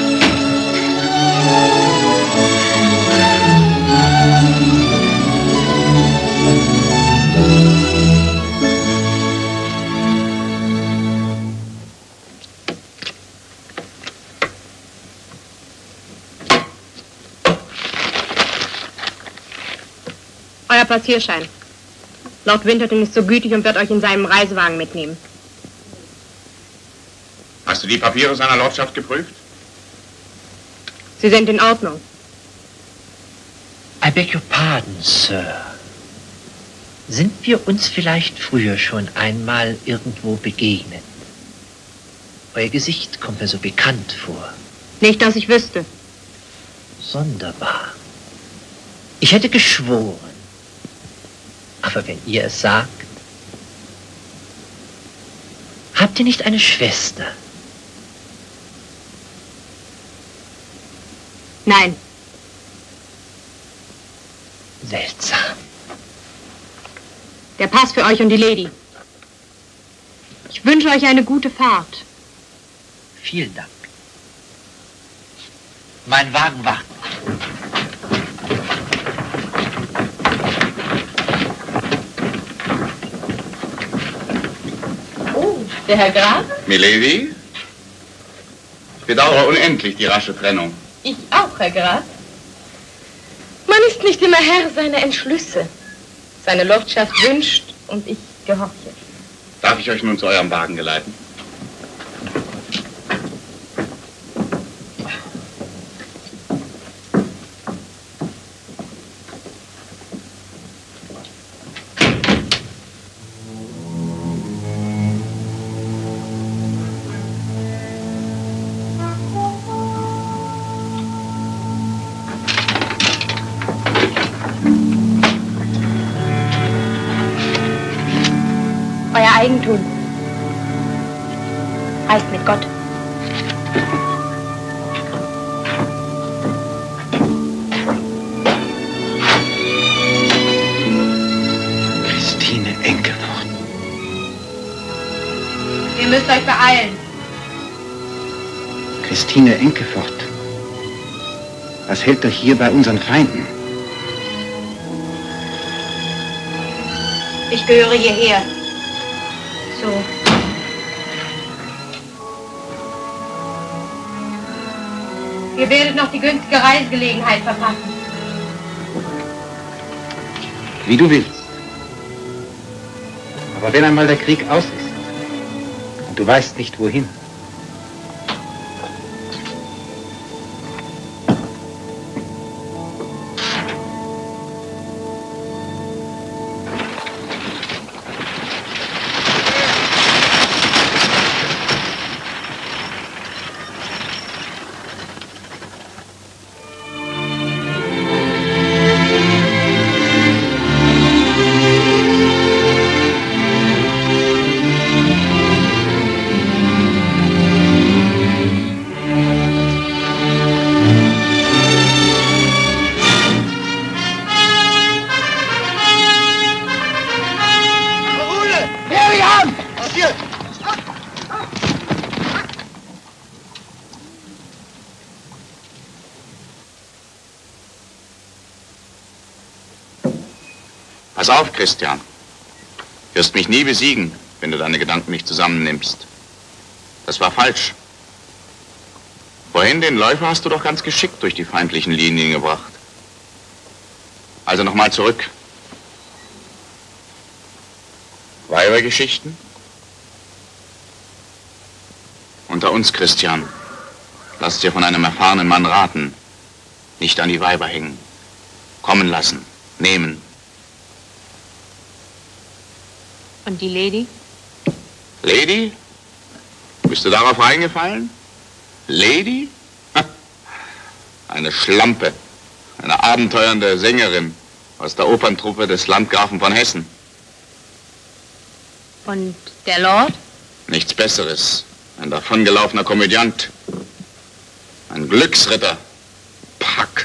Euer Passierschein. Lord Winterton ist so gütig und wird euch in seinem Reisewagen mitnehmen. Hast du die Papiere seiner Lordschaft geprüft? Sie sind in Ordnung. I beg your pardon, Sir. Sind wir uns vielleicht früher schon einmal irgendwo begegnet? Euer Gesicht kommt mir so bekannt vor. Nicht, dass ich wüsste. Sonderbar. Ich hätte geschworen. Aber wenn ihr es sagt... Habt ihr nicht eine Schwester? Nein. Seltsam. Der Pass für euch und die Lady. Ich wünsche euch eine gute Fahrt. Vielen Dank. Mein Wagen wartet. Oh, der Herr Graf? Milady? Ich bedauere unendlich die rasche Trennung. Ich auch, Herr Graf. Man ist nicht immer Herr seiner Entschlüsse. Seine Lordschaft wünscht und ich gehorche. Darf ich euch nun zu eurem Wagen geleiten? Euer Eigentum. Reist mit Gott. Christine Enkefort. Ihr müsst euch beeilen. Christine Enkefort. Was hält euch hier bei unseren Feinden? Ich gehöre hierher. So. Ihr werdet noch die günstige Reisegelegenheit verpassen. Wie du willst. Aber wenn einmal der Krieg aus ist und du weißt nicht wohin, Pass auf, Christian. Du wirst mich nie besiegen, wenn du deine Gedanken nicht zusammennimmst. Das war falsch. Vorhin den Läufer hast du doch ganz geschickt durch die feindlichen Linien gebracht. Also nochmal zurück. Weibergeschichten? Unter uns, Christian. Lass dir von einem erfahrenen Mann raten. Nicht an die Weiber hängen. Kommen lassen. Nehmen. Und die Lady? Lady? Bist du darauf reingefallen? Lady? Eine Schlampe. Eine abenteuernde Sängerin aus der Operntruppe des Landgrafen von Hessen. Und der Lord? Nichts Besseres. Ein davongelaufener Komödiant. Ein Glücksritter. Pack.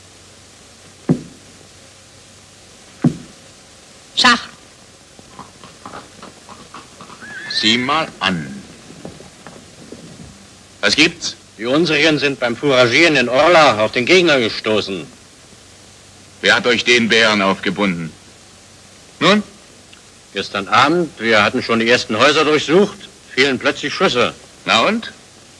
Schach. Sieh mal an. Was gibt's? Die unsrigen sind beim Fouragieren in Orla auf den Gegner gestoßen. Wer hat euch den Bären aufgebunden? Nun? Gestern Abend, wir hatten schon die ersten Häuser durchsucht, fielen plötzlich Schüsse. Na und?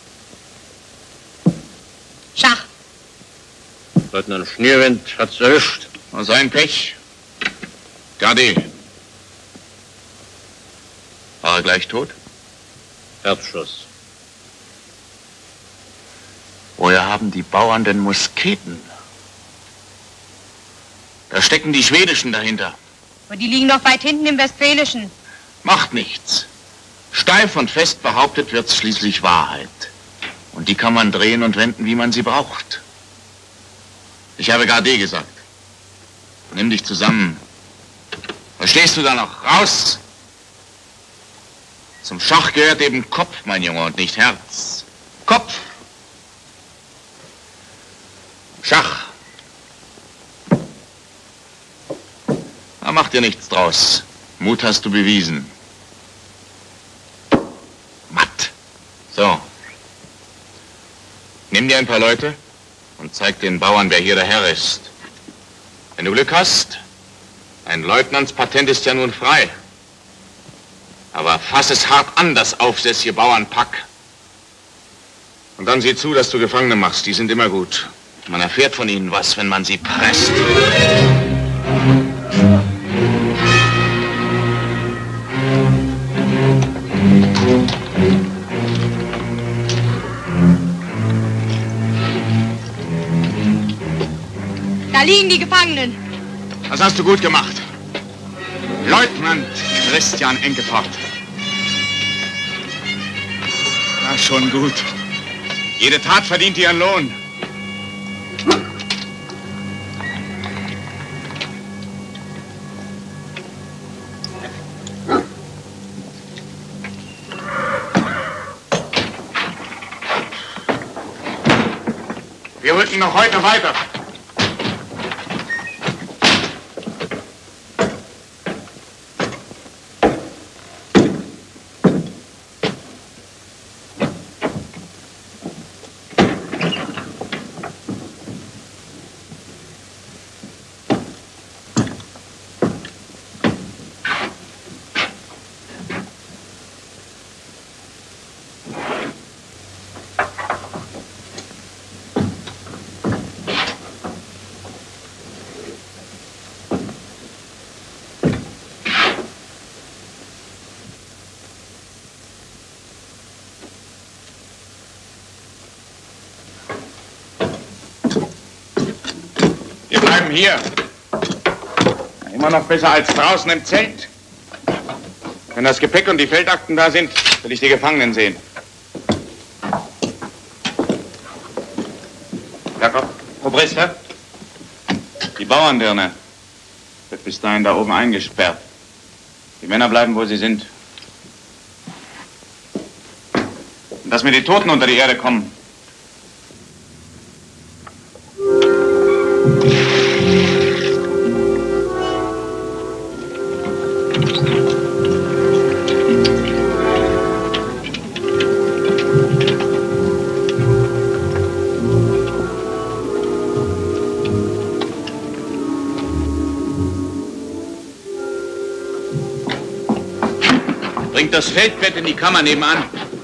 Schach. Leutnant Schnürwind hat's erwischt. Und sein Pech. Gardé. War er gleich tot? Herzschuss. Woher haben die Bauern denn Musketen? Da stecken die Schwedischen dahinter. Aber die liegen doch weit hinten im Westfälischen. Macht nichts. Steif und fest behauptet wird's schließlich Wahrheit. Und die kann man drehen und wenden, wie man sie braucht. Ich habe Gardé gesagt. Nimm dich zusammen. Was stehst du da noch? Raus! Zum Schach gehört eben Kopf, mein Junge, und nicht Herz. Kopf! Schach. Da macht dir nichts draus. Mut hast du bewiesen. Matt. So. Nimm dir ein paar Leute und zeig den Bauern, wer hier der Herr ist. Wenn du Glück hast, ein Leutnantspatent ist ja nun frei. Aber fass es hart an, das aufsässige Bauernpack. Und dann sieh zu, dass du Gefangene machst. Die sind immer gut. Man erfährt von ihnen was, wenn man sie presst. Da liegen die Gefangenen. Das hast du gut gemacht. Leutnant Christian Enkefort. Na, schon gut. Jede Tat verdient ihren Lohn. Wir rücken noch heute weiter. Wir bleiben hier. Immer noch besser als draußen im Zelt. Wenn das Gepäck und die Feldakten da sind, will ich die Gefangenen sehen. Jakob, Obrester, die Bauerndirne wird bis dahin da oben eingesperrt. Die Männer bleiben, wo sie sind. Und dass mir die Toten unter die Erde kommen. Bringt das Feldbett in die Kammer nebenan.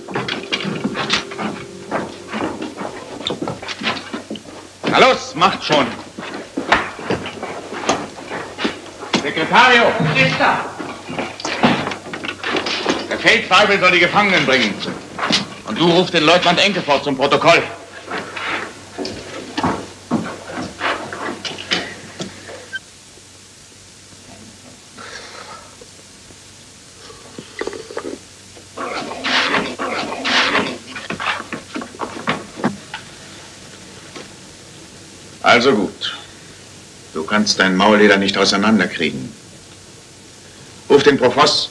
Na los, macht schon. Sekretario! Ist da! Der Feldweibel soll die Gefangenen bringen. Und du rufst den Leutnant Enkefort zum Protokoll. Also gut. Du kannst dein Maulleder nicht auseinanderkriegen. Ruf den Profoss.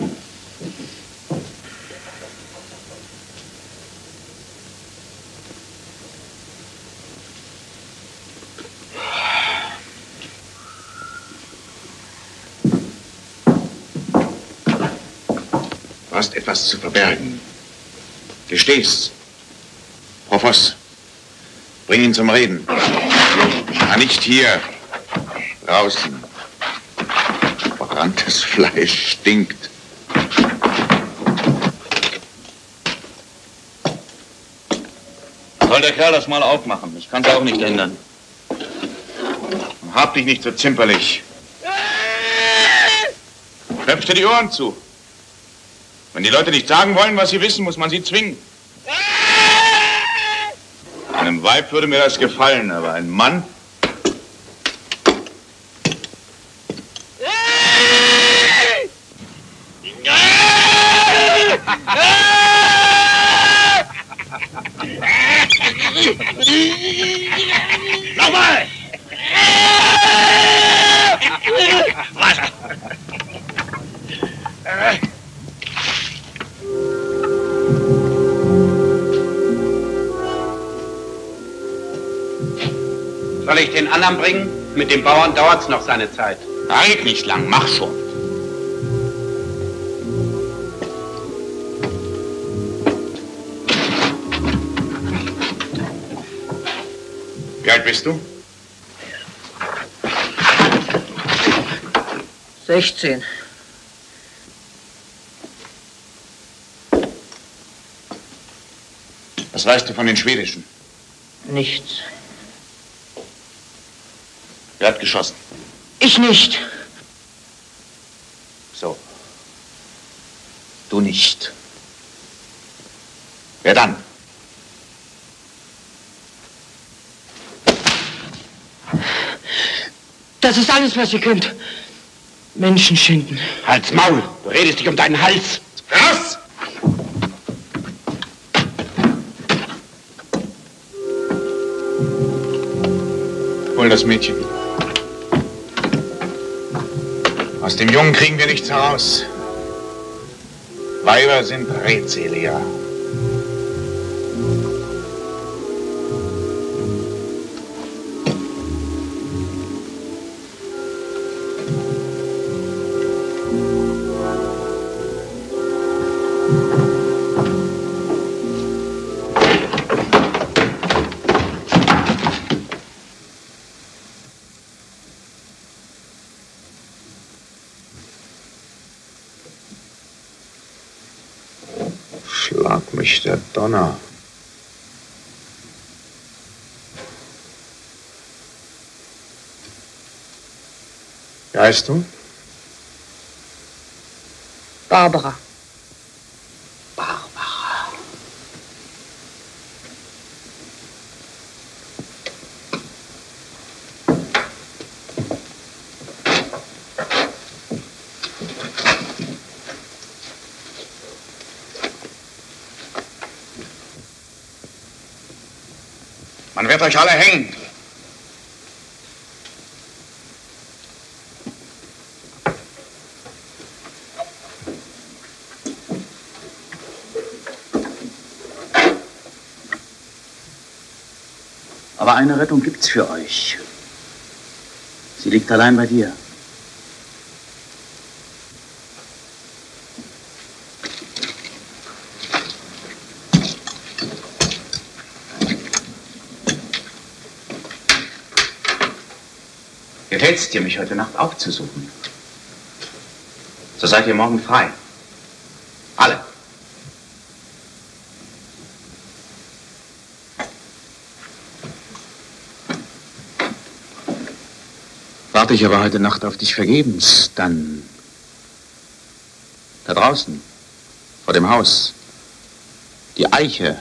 Du hast etwas zu verbergen. Gesteh's. Profoss, bring ihn zum Reden. Ah, nicht hier. Draußen. Verbranntes Fleisch stinkt. Soll der Kerl das mal aufmachen? Ich kann es auch nicht ändern. Hab dich nicht so zimperlich. Knöpf dir die Ohren zu. Wenn die Leute nicht sagen wollen, was sie wissen, muss man sie zwingen. Einem Weib würde mir das gefallen, aber ein Mann... Nochmal! Wasser! Soll ich den anderen bringen? Mit dem Bauern dauert's noch seine Zeit. Halt nicht lang, mach schon. Wie alt bist du? sechzehn. Was weißt du von den Schwedischen? Nichts. Wer hat geschossen? Ich nicht. So. Du nicht. Wer dann? Das ist alles, was ihr könnt. Menschen schinden. Halt's Maul! Du redest dich um deinen Hals! Raus! Hol das Mädchen. Aus dem Jungen kriegen wir nichts heraus. Weiber sind redseliger. Schlag mich der Donner. Wie heißt du? Barbara. Barbara. Man wird euch alle hängen. Aber eine Rettung gibt's für euch. Sie liegt allein bei dir. Gefällt's dir, mich heute Nacht aufzusuchen? So seid ihr morgen frei. Alle. Warte ich aber heute Nacht auf dich vergebens, dann da draußen, vor dem Haus, die Eiche.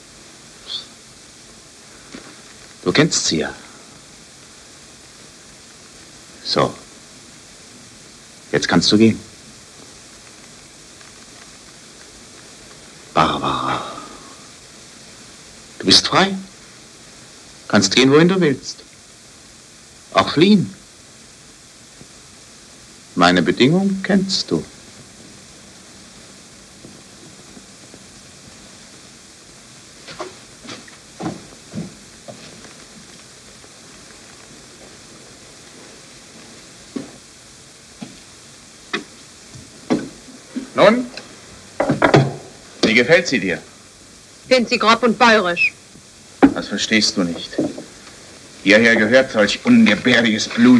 Du kennst sie ja. So. Jetzt kannst du gehen. Barbara. Du bist frei. Kannst gehen, wohin du willst. Auch fliehen. Meine Bedingung kennst du. Nun, wie gefällt sie dir? Find sie grob und bäuerisch. Das verstehst du nicht. Hierher gehört solch ungebärdiges Blut.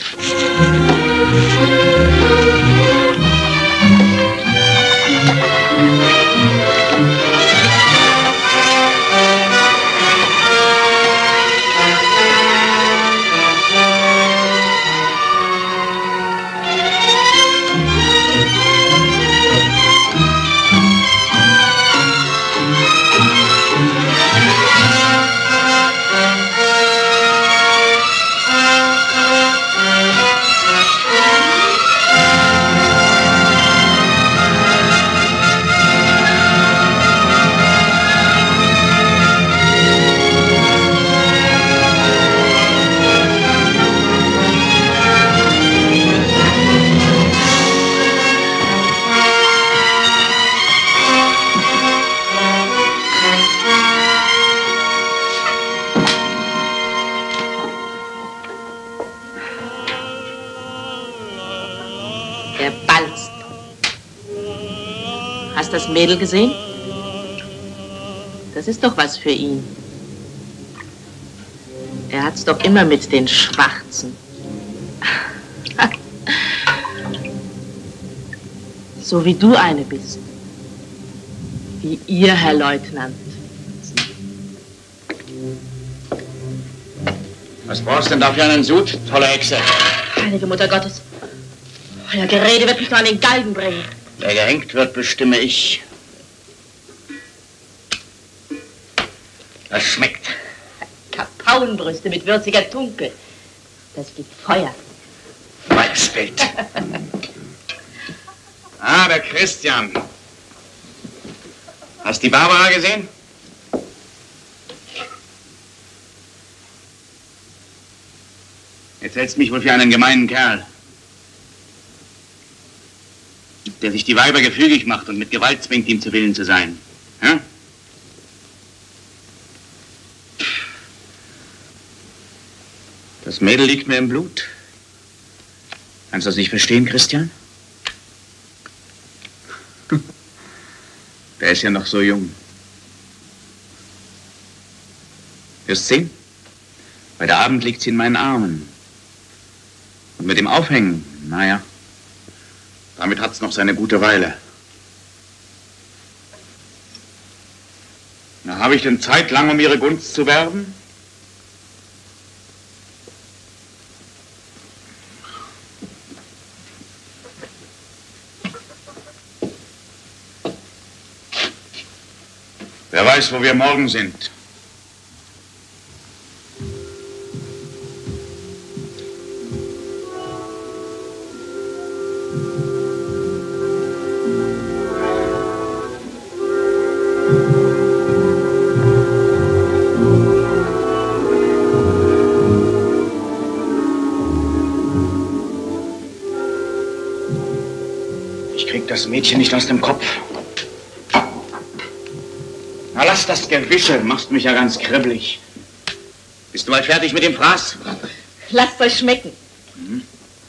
Hast das Mädel gesehen? Das ist doch was für ihn. Er hat's doch immer mit den Schwarzen. So wie du eine bist. Wie ihr, Herr Leutnant. Was brauchst du denn da für einen Sud, tolle Hexe? Heilige Mutter Gottes. Euer Gerede wird mich nur an den Galgen bringen. Wer gehängt wird, bestimme ich. Das schmeckt. Kapauenbrüste mit würziger Tunke. Das gibt Feuer. Weibsbild. Ah, der Christian. Hast die Barbara gesehen? Jetzt hältst du mich wohl für einen gemeinen Kerl, der sich die Weiber gefügig macht und mit Gewalt zwingt, ihm zu Willen zu sein. Ja? Das Mädel liegt mir im Blut. Kannst du das nicht verstehen, Christian? Der ist ja noch so jung. Wirst sehen? Heute Abend liegt sie in meinen Armen. Und mit dem Aufhängen, naja, damit hat's noch seine gute Weile. Na, habe ich denn Zeit, lang um ihre Gunst zu werben? Wer weiß, wo wir morgen sind. Ich krieg das Mädchen nicht aus dem Kopf. Na, lass das Gewische, machst mich ja ganz kribbelig. Bist du mal fertig mit dem Fraß? Lasst euch schmecken. Hm.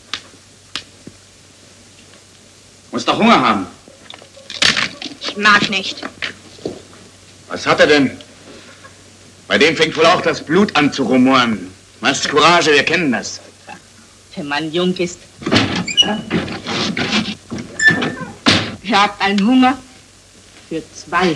Muss doch Hunger haben. Ich mag nicht. Was hat er denn? Bei dem fängt wohl auch das Blut an zu rumoren. Was Courage, wir kennen das. Der Mann jung ist. Ihr habt einen Hunger? Für zwei.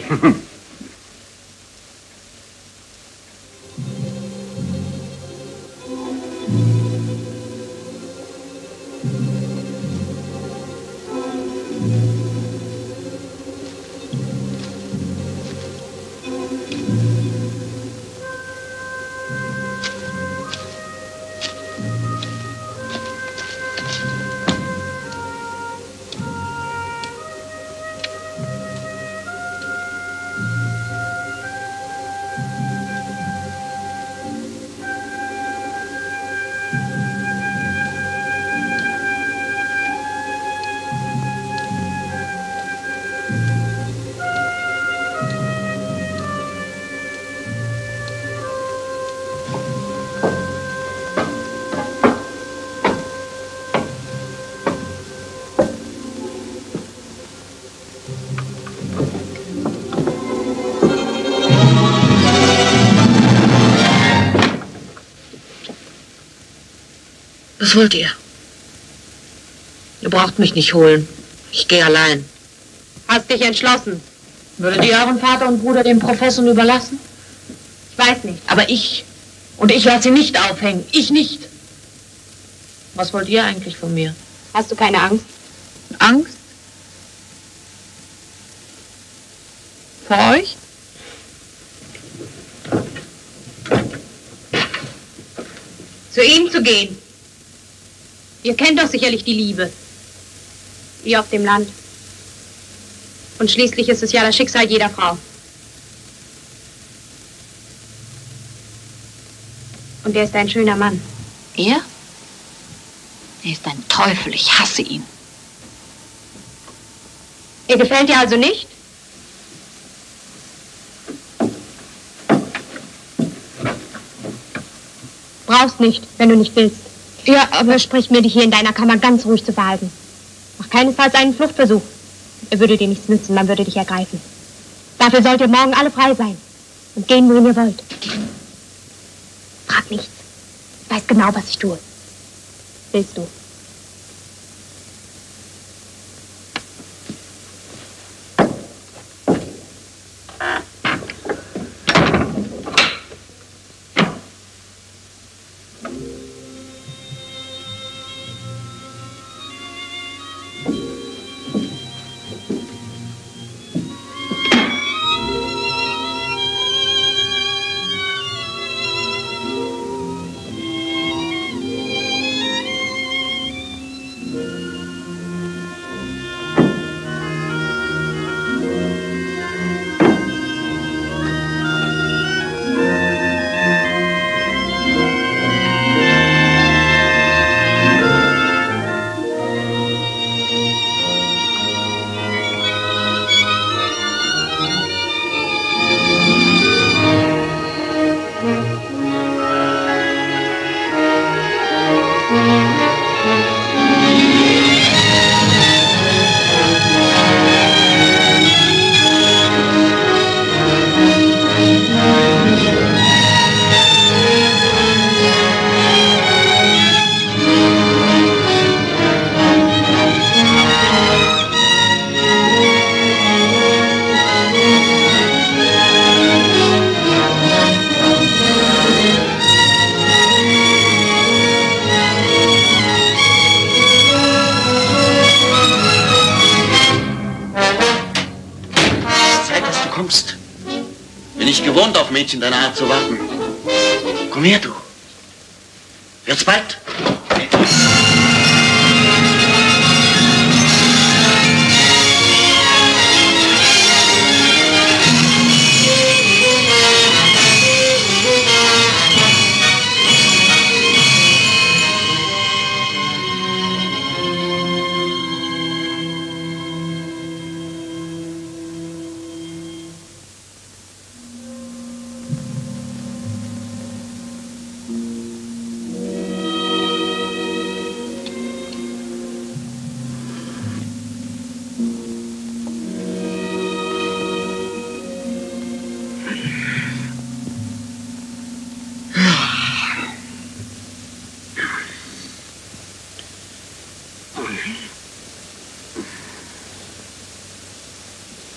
Was wollt ihr? Ihr braucht mich nicht holen. Ich gehe allein. Hast dich entschlossen? Würdet ihr euren Vater und Bruder dem Professor überlassen? Ich weiß nicht. Aber ich. Und ich lasse ihn nicht aufhängen. Ich nicht. Was wollt ihr eigentlich von mir? Hast du keine Angst? Angst? Vor euch? Zu ihm zu gehen. Ihr kennt doch sicherlich die Liebe. Wie auf dem Land. Und schließlich ist es ja das Schicksal jeder Frau. Und er ist ein schöner Mann. Er? Er ist ein Teufel. Ich hasse ihn. Er gefällt dir also nicht? Brauchst nicht, wenn du nicht willst. Ja, aber sprich mir, dich hier in deiner Kammer ganz ruhig zu verhalten. Mach keinesfalls einen Fluchtversuch. Er würde dir nichts nützen, man würde dich ergreifen. Dafür sollt ihr morgen alle frei sein. Und gehen, wohin ihr wollt. Frag nichts. Ich weiß genau, was ich tue. Willst du? Mädchen deiner Art zu warten. Komm her, du. Wird's bald?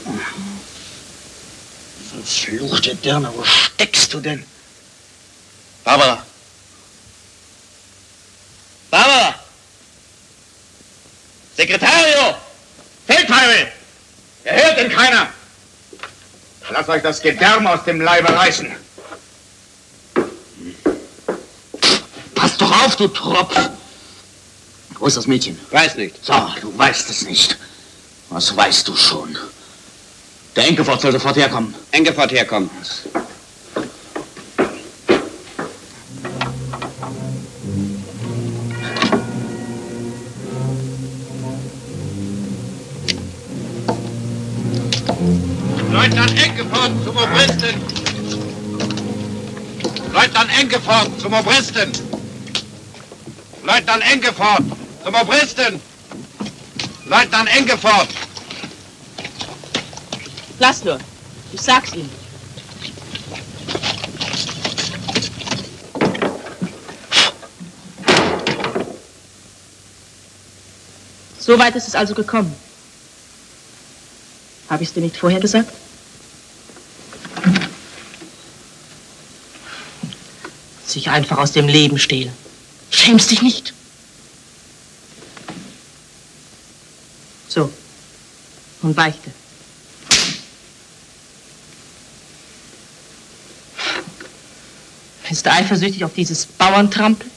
Verfluchte Dirne, wo steckst du denn? Barbara! Barbara! Sekretario! Feldheimel! Er hört denn keiner! Lasst euch das Gedärm aus dem Leibe reißen! Pass doch auf, du Tropf! Wo ist das Mädchen? Weiß nicht. So, du weißt es nicht. Was weißt du schon? Der Enkefort soll sofort herkommen. Enkefort herkommen. Leutnant Enkefort zum Obristen! Leutnant Enkefort zum Obristen! Leutnant Enkefort zum Obristen! Leutnant Enkefort! Lass nur. Ich sag's Ihnen. So weit ist es also gekommen. Habe ich es dir nicht vorher gesagt? Sich einfach aus dem Leben stehlen. Schämst dich nicht? So. Und beichte. Bist du eifersüchtig auf dieses Bauerntrampel?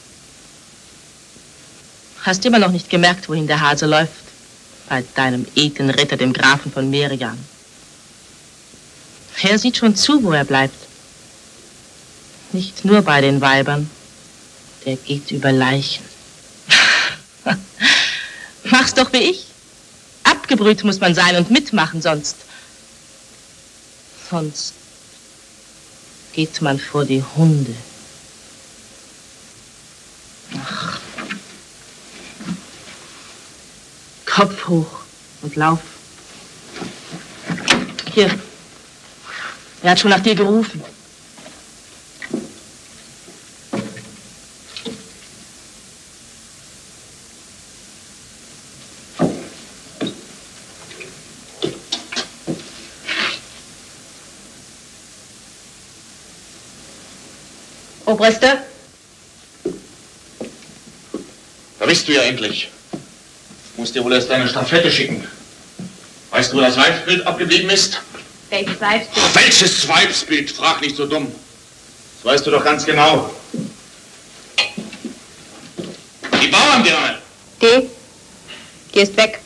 Hast immer noch nicht gemerkt, wohin der Hase läuft? Bei deinem edlen Ritter, dem Grafen von Merian. Er sieht schon zu, wo er bleibt. Nicht nur bei den Weibern. Der geht über Leichen. Mach's doch wie ich. Abgebrüht muss man sein und mitmachen, sonst... Sonst geht man vor die Hunde. Ach. Kopf hoch und lauf. Hier. Er hat schon nach dir gerufen. Obriste? Da bist du ja endlich. Ich muss dir wohl erst deine Stafette schicken. Weißt du, wo das Weibsbild abgeblieben ist? Welches Weibsbild? Ach, welches Weibsbild? Frag nicht so dumm. Das weißt du doch ganz genau. Die Bauerndirne. Die? Die ist weg.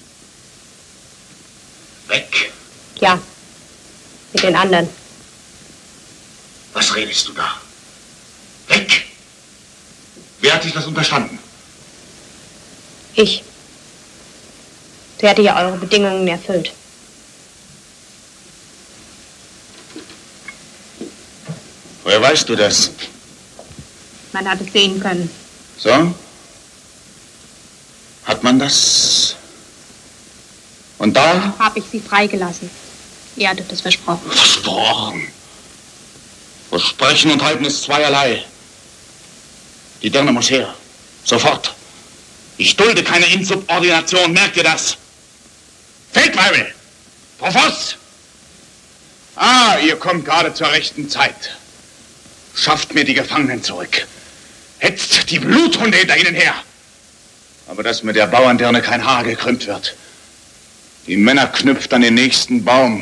Weg? Ja. Mit den anderen. Was redest du da? Weg? Wer hat sich das unterstanden? Ich. Sie hatte ja eure Bedingungen erfüllt. Woher weißt du das? Man hat es sehen können. So? Hat man das? Und da? Habe ich sie freigelassen. Ihr hattet es versprochen. Versprochen? Versprechen und halten ist zweierlei. Die Dirne muss her. Sofort. Ich dulde keine Insubordination, merkt ihr das? Feldweibel! Provost! Ah, ihr kommt gerade zur rechten Zeit. Schafft mir die Gefangenen zurück. Hetzt die Bluthunde hinter ihnen her. Aber dass mit der Bauerndirne kein Haar gekrümmt wird. Die Männer knüpft an den nächsten Baum.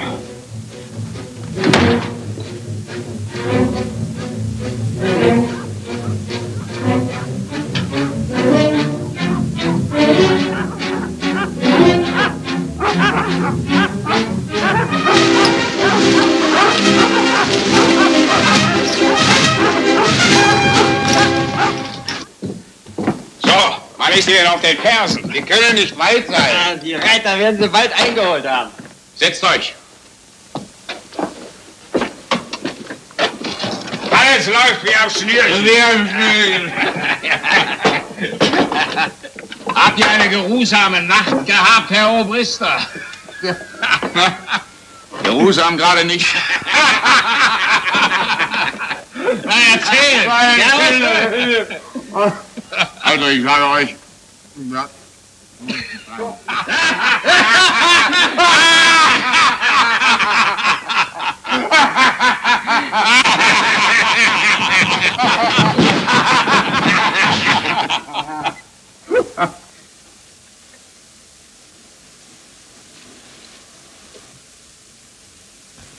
Man ist ihnen auf den Fersen. Die können nicht weit sein. Ja, die Reiter werden sie bald eingeholt haben. Setzt euch. Alles läuft wie am Schnürchen. Wie am Schnürchen. Habt ihr eine geruhsame Nacht gehabt, Herr Obrister? Geruhsam gerade nicht. Na, erzähl. Ja, also, ich sage euch... Ja.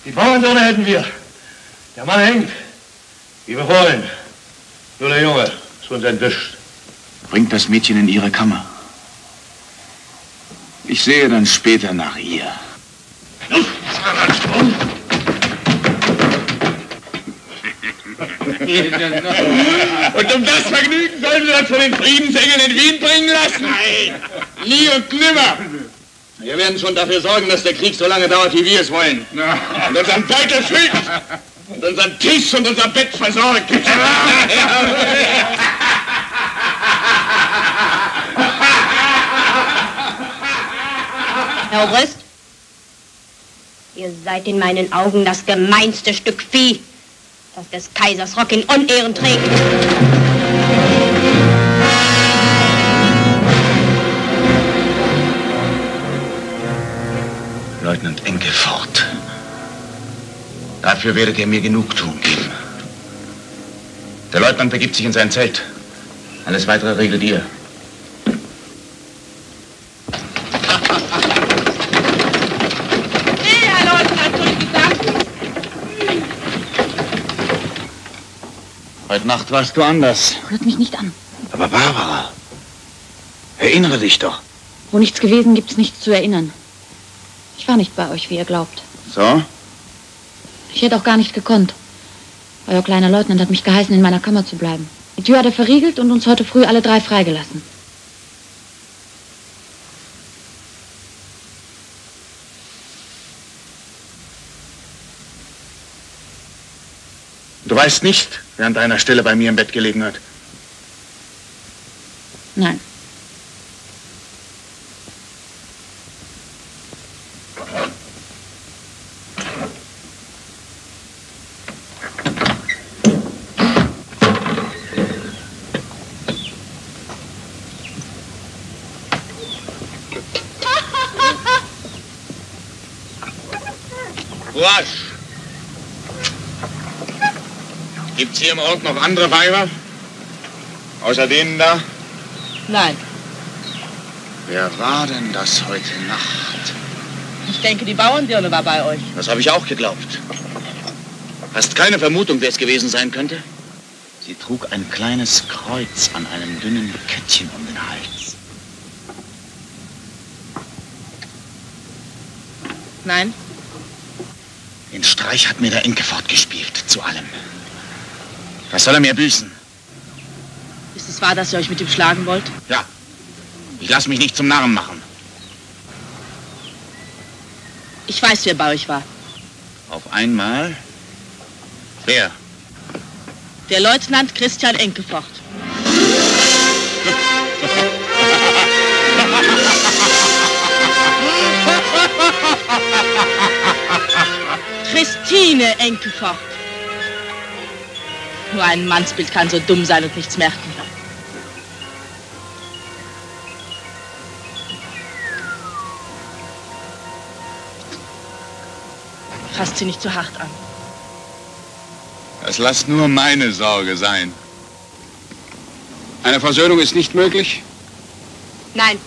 Die Bauernsöhne hätten wir. Der Mann hängt. Wie befohlen. Nur der Junge ist uns entwischt. Bringt das Mädchen in ihre Kammer. Ich sehe dann später nach ihr. Und um das Vergnügen sollen wir uns von den Friedensengeln in Wien bringen lassen? Nein, nie und nimmer. Wir werden schon dafür sorgen, dass der Krieg so lange dauert, wie wir es wollen. Und unseren Beutel füllt. Und unseren Tisch und unser Bett versorgt. Herr Obrist, ihr seid in meinen Augen das gemeinste Stück Vieh, das des Kaisers Rock in Unehren trägt. Leutnant Enkeford, dafür werdet ihr mir Genugtuung geben. Der Leutnant begibt sich in sein Zelt. Alles Weitere regelt ihr. Heute Nacht warst du anders. Rührt mich nicht an. Aber Barbara, erinnere dich doch. Wo nichts gewesen, gibt's nichts zu erinnern. Ich war nicht bei euch, wie ihr glaubt. So? Ich hätte auch gar nicht gekonnt. Euer kleiner Leutnant hat mich geheißen, in meiner Kammer zu bleiben. Die Tür hat er verriegelt und uns heute früh alle drei freigelassen. Du weißt nicht, wer an deiner Stelle bei mir im Bett gelegen hat. Nein. Courage! Gibt's hier im Ort noch andere Weiber? Außer denen da? Nein. Wer war denn das heute Nacht? Ich denke, die Bauerndirne war bei euch. Das habe ich auch geglaubt. Hast keine Vermutung, wer es gewesen sein könnte? Sie trug ein kleines Kreuz an einem dünnen Kettchen um den Hals. Nein. Den Streich hat mir der Enkeford gespielt, zu allem. Was soll er mir büßen? Ist es wahr, dass ihr euch mit ihm schlagen wollt? Ja. Ich lasse mich nicht zum Narren machen. Ich weiß, wer bei euch war. Auf einmal? Wer? Der Leutnant Christian Enkeford. Christine Enkeford. Nur ein Mannsbild kann so dumm sein und nichts merken. Fasst sie nicht zu hart an. Das lass nur meine Sorge sein. Eine Versöhnung ist nicht möglich? Nein.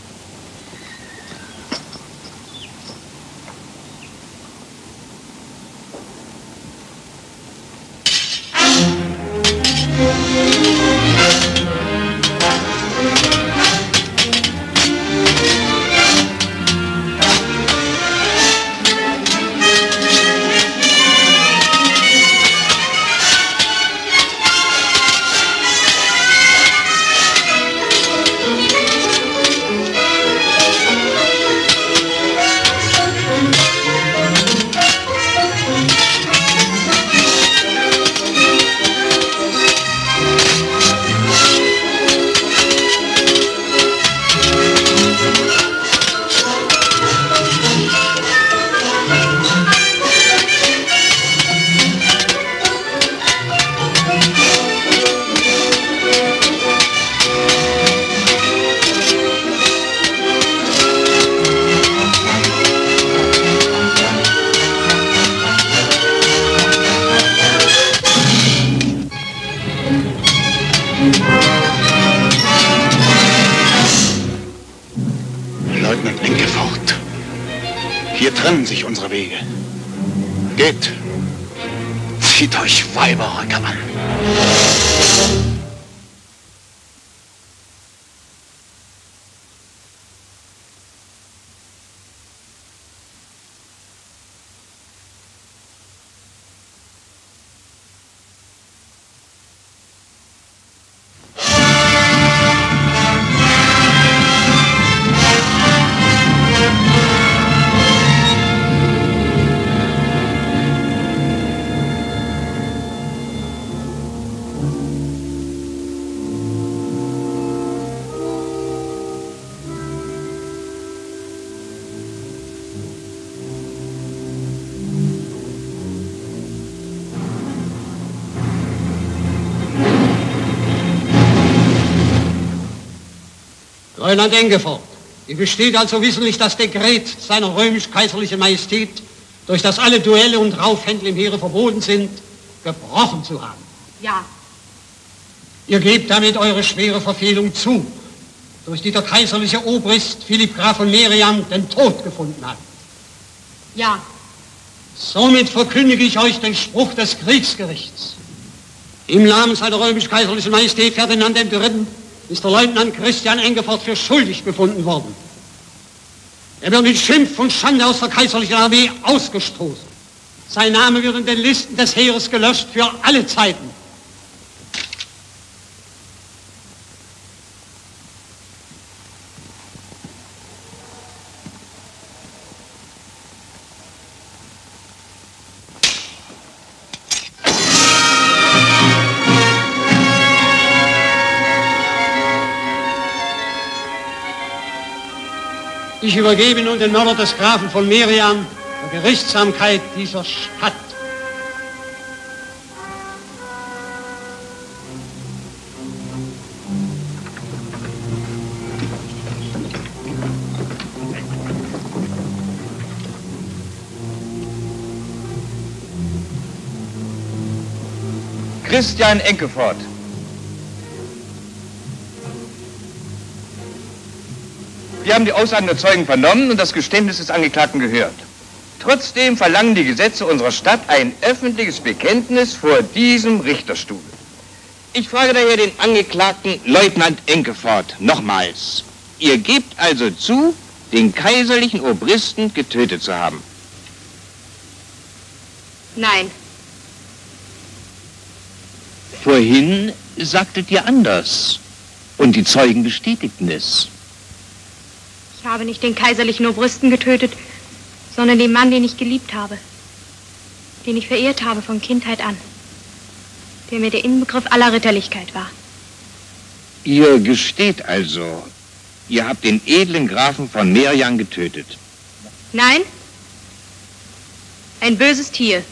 Leutnant Enkeford, hier trennen sich unsere Wege. Geht. Zieht euch Weiberröcke an. Leutnant Enkeford, ihr besteht also wissentlich das Dekret seiner römisch-kaiserlichen Majestät, durch das alle Duelle und Raufhändel im Heere verboten sind, gebrochen zu haben. Ja. Ihr gebt damit eure schwere Verfehlung zu, durch die der kaiserliche Obrist Philipp Graf von Merian den Tod gefunden hat. Ja. Somit verkündige ich euch den Spruch des Kriegsgerichts. Im Namen seiner römisch-kaiserlichen Majestät Ferdinand der Dritte ist der Leutnant Christian Enkeford für schuldig befunden worden. Er wird mit Schimpf und Schande aus der kaiserlichen Armee ausgestoßen. Sein Name wird in den Listen des Heeres gelöscht für alle Zeiten. Ich übergebe nun den Mörder des Grafen von Merian der Gerichtssamkeit dieser Stadt. Christian Enkeford. Wir haben die Aussagen der Zeugen vernommen und das Geständnis des Angeklagten gehört. Trotzdem verlangen die Gesetze unserer Stadt ein öffentliches Bekenntnis vor diesem Richterstuhl. Ich frage daher den Angeklagten Leutnant Enkeford nochmals. Ihr gebt also zu, den kaiserlichen Obristen getötet zu haben? Nein. Vorhin sagtet ihr anders. Und die Zeugen bestätigten es. Ich habe nicht den kaiserlichen Obristen getötet, sondern den Mann, den ich geliebt habe. Den ich verehrt habe von Kindheit an. Der mir der Inbegriff aller Ritterlichkeit war. Ihr gesteht also, ihr habt den edlen Grafen von Merian getötet? Nein. Ein böses Tier.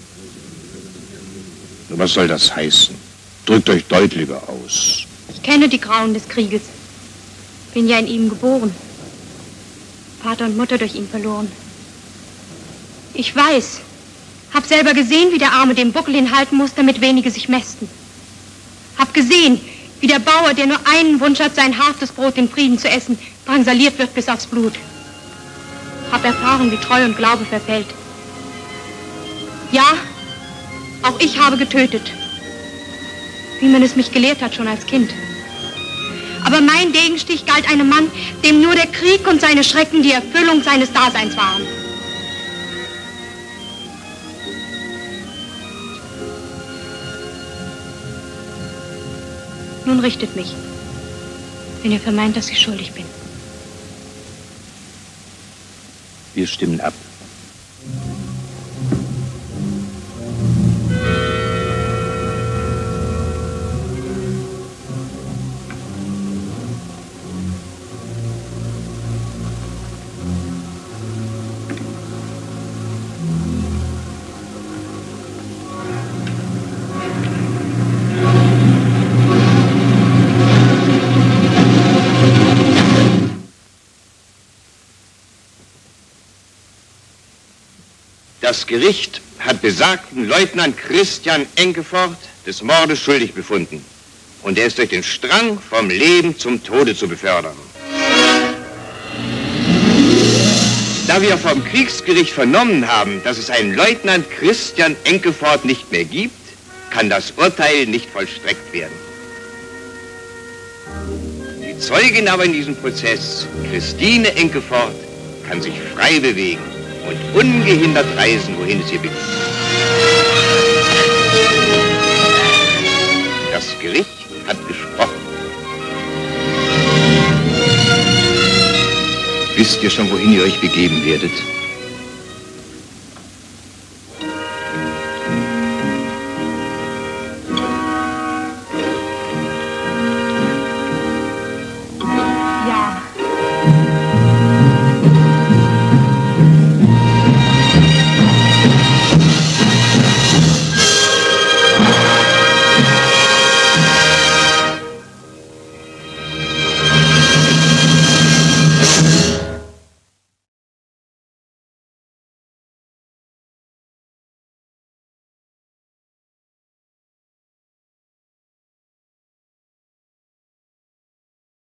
Was soll das heißen? Drückt euch deutlicher aus. Ich kenne die Grauen des Krieges. Bin ja in ihm geboren. Vater und Mutter durch ihn verloren. Ich weiß, hab selber gesehen, wie der Arme den Buckel hinhalten muss, damit wenige sich mästen. Hab gesehen, wie der Bauer, der nur einen Wunsch hat, sein hartes Brot in Frieden zu essen, drangsaliert wird bis aufs Blut. Hab erfahren, wie Treu und Glaube verfällt. Ja, auch ich habe getötet, wie man es mich gelehrt hat schon als Kind. Aber mein Degenstich galt einem Mann, dem nur der Krieg und seine Schrecken die Erfüllung seines Daseins waren. Nun richtet mich, wenn ihr vermeint, dass ich schuldig bin. Wir stimmen ab. Das Gericht hat besagten Leutnant Christian Enkeford des Mordes schuldig befunden. Und er ist durch den Strang vom Leben zum Tode zu befördern. Da Da wir vom Kriegsgericht vernommen haben, dass es einen Leutnant Christian Enkeford nicht mehr gibt, kann das Urteil nicht vollstreckt werden. Die Zeugin aber in diesem Prozess, Christine Enkeford, kann sich frei bewegen und ungehindert reisen, wohin es ihr beliebt. Das Gericht hat gesprochen. Wisst ihr schon, wohin ihr euch begeben werdet?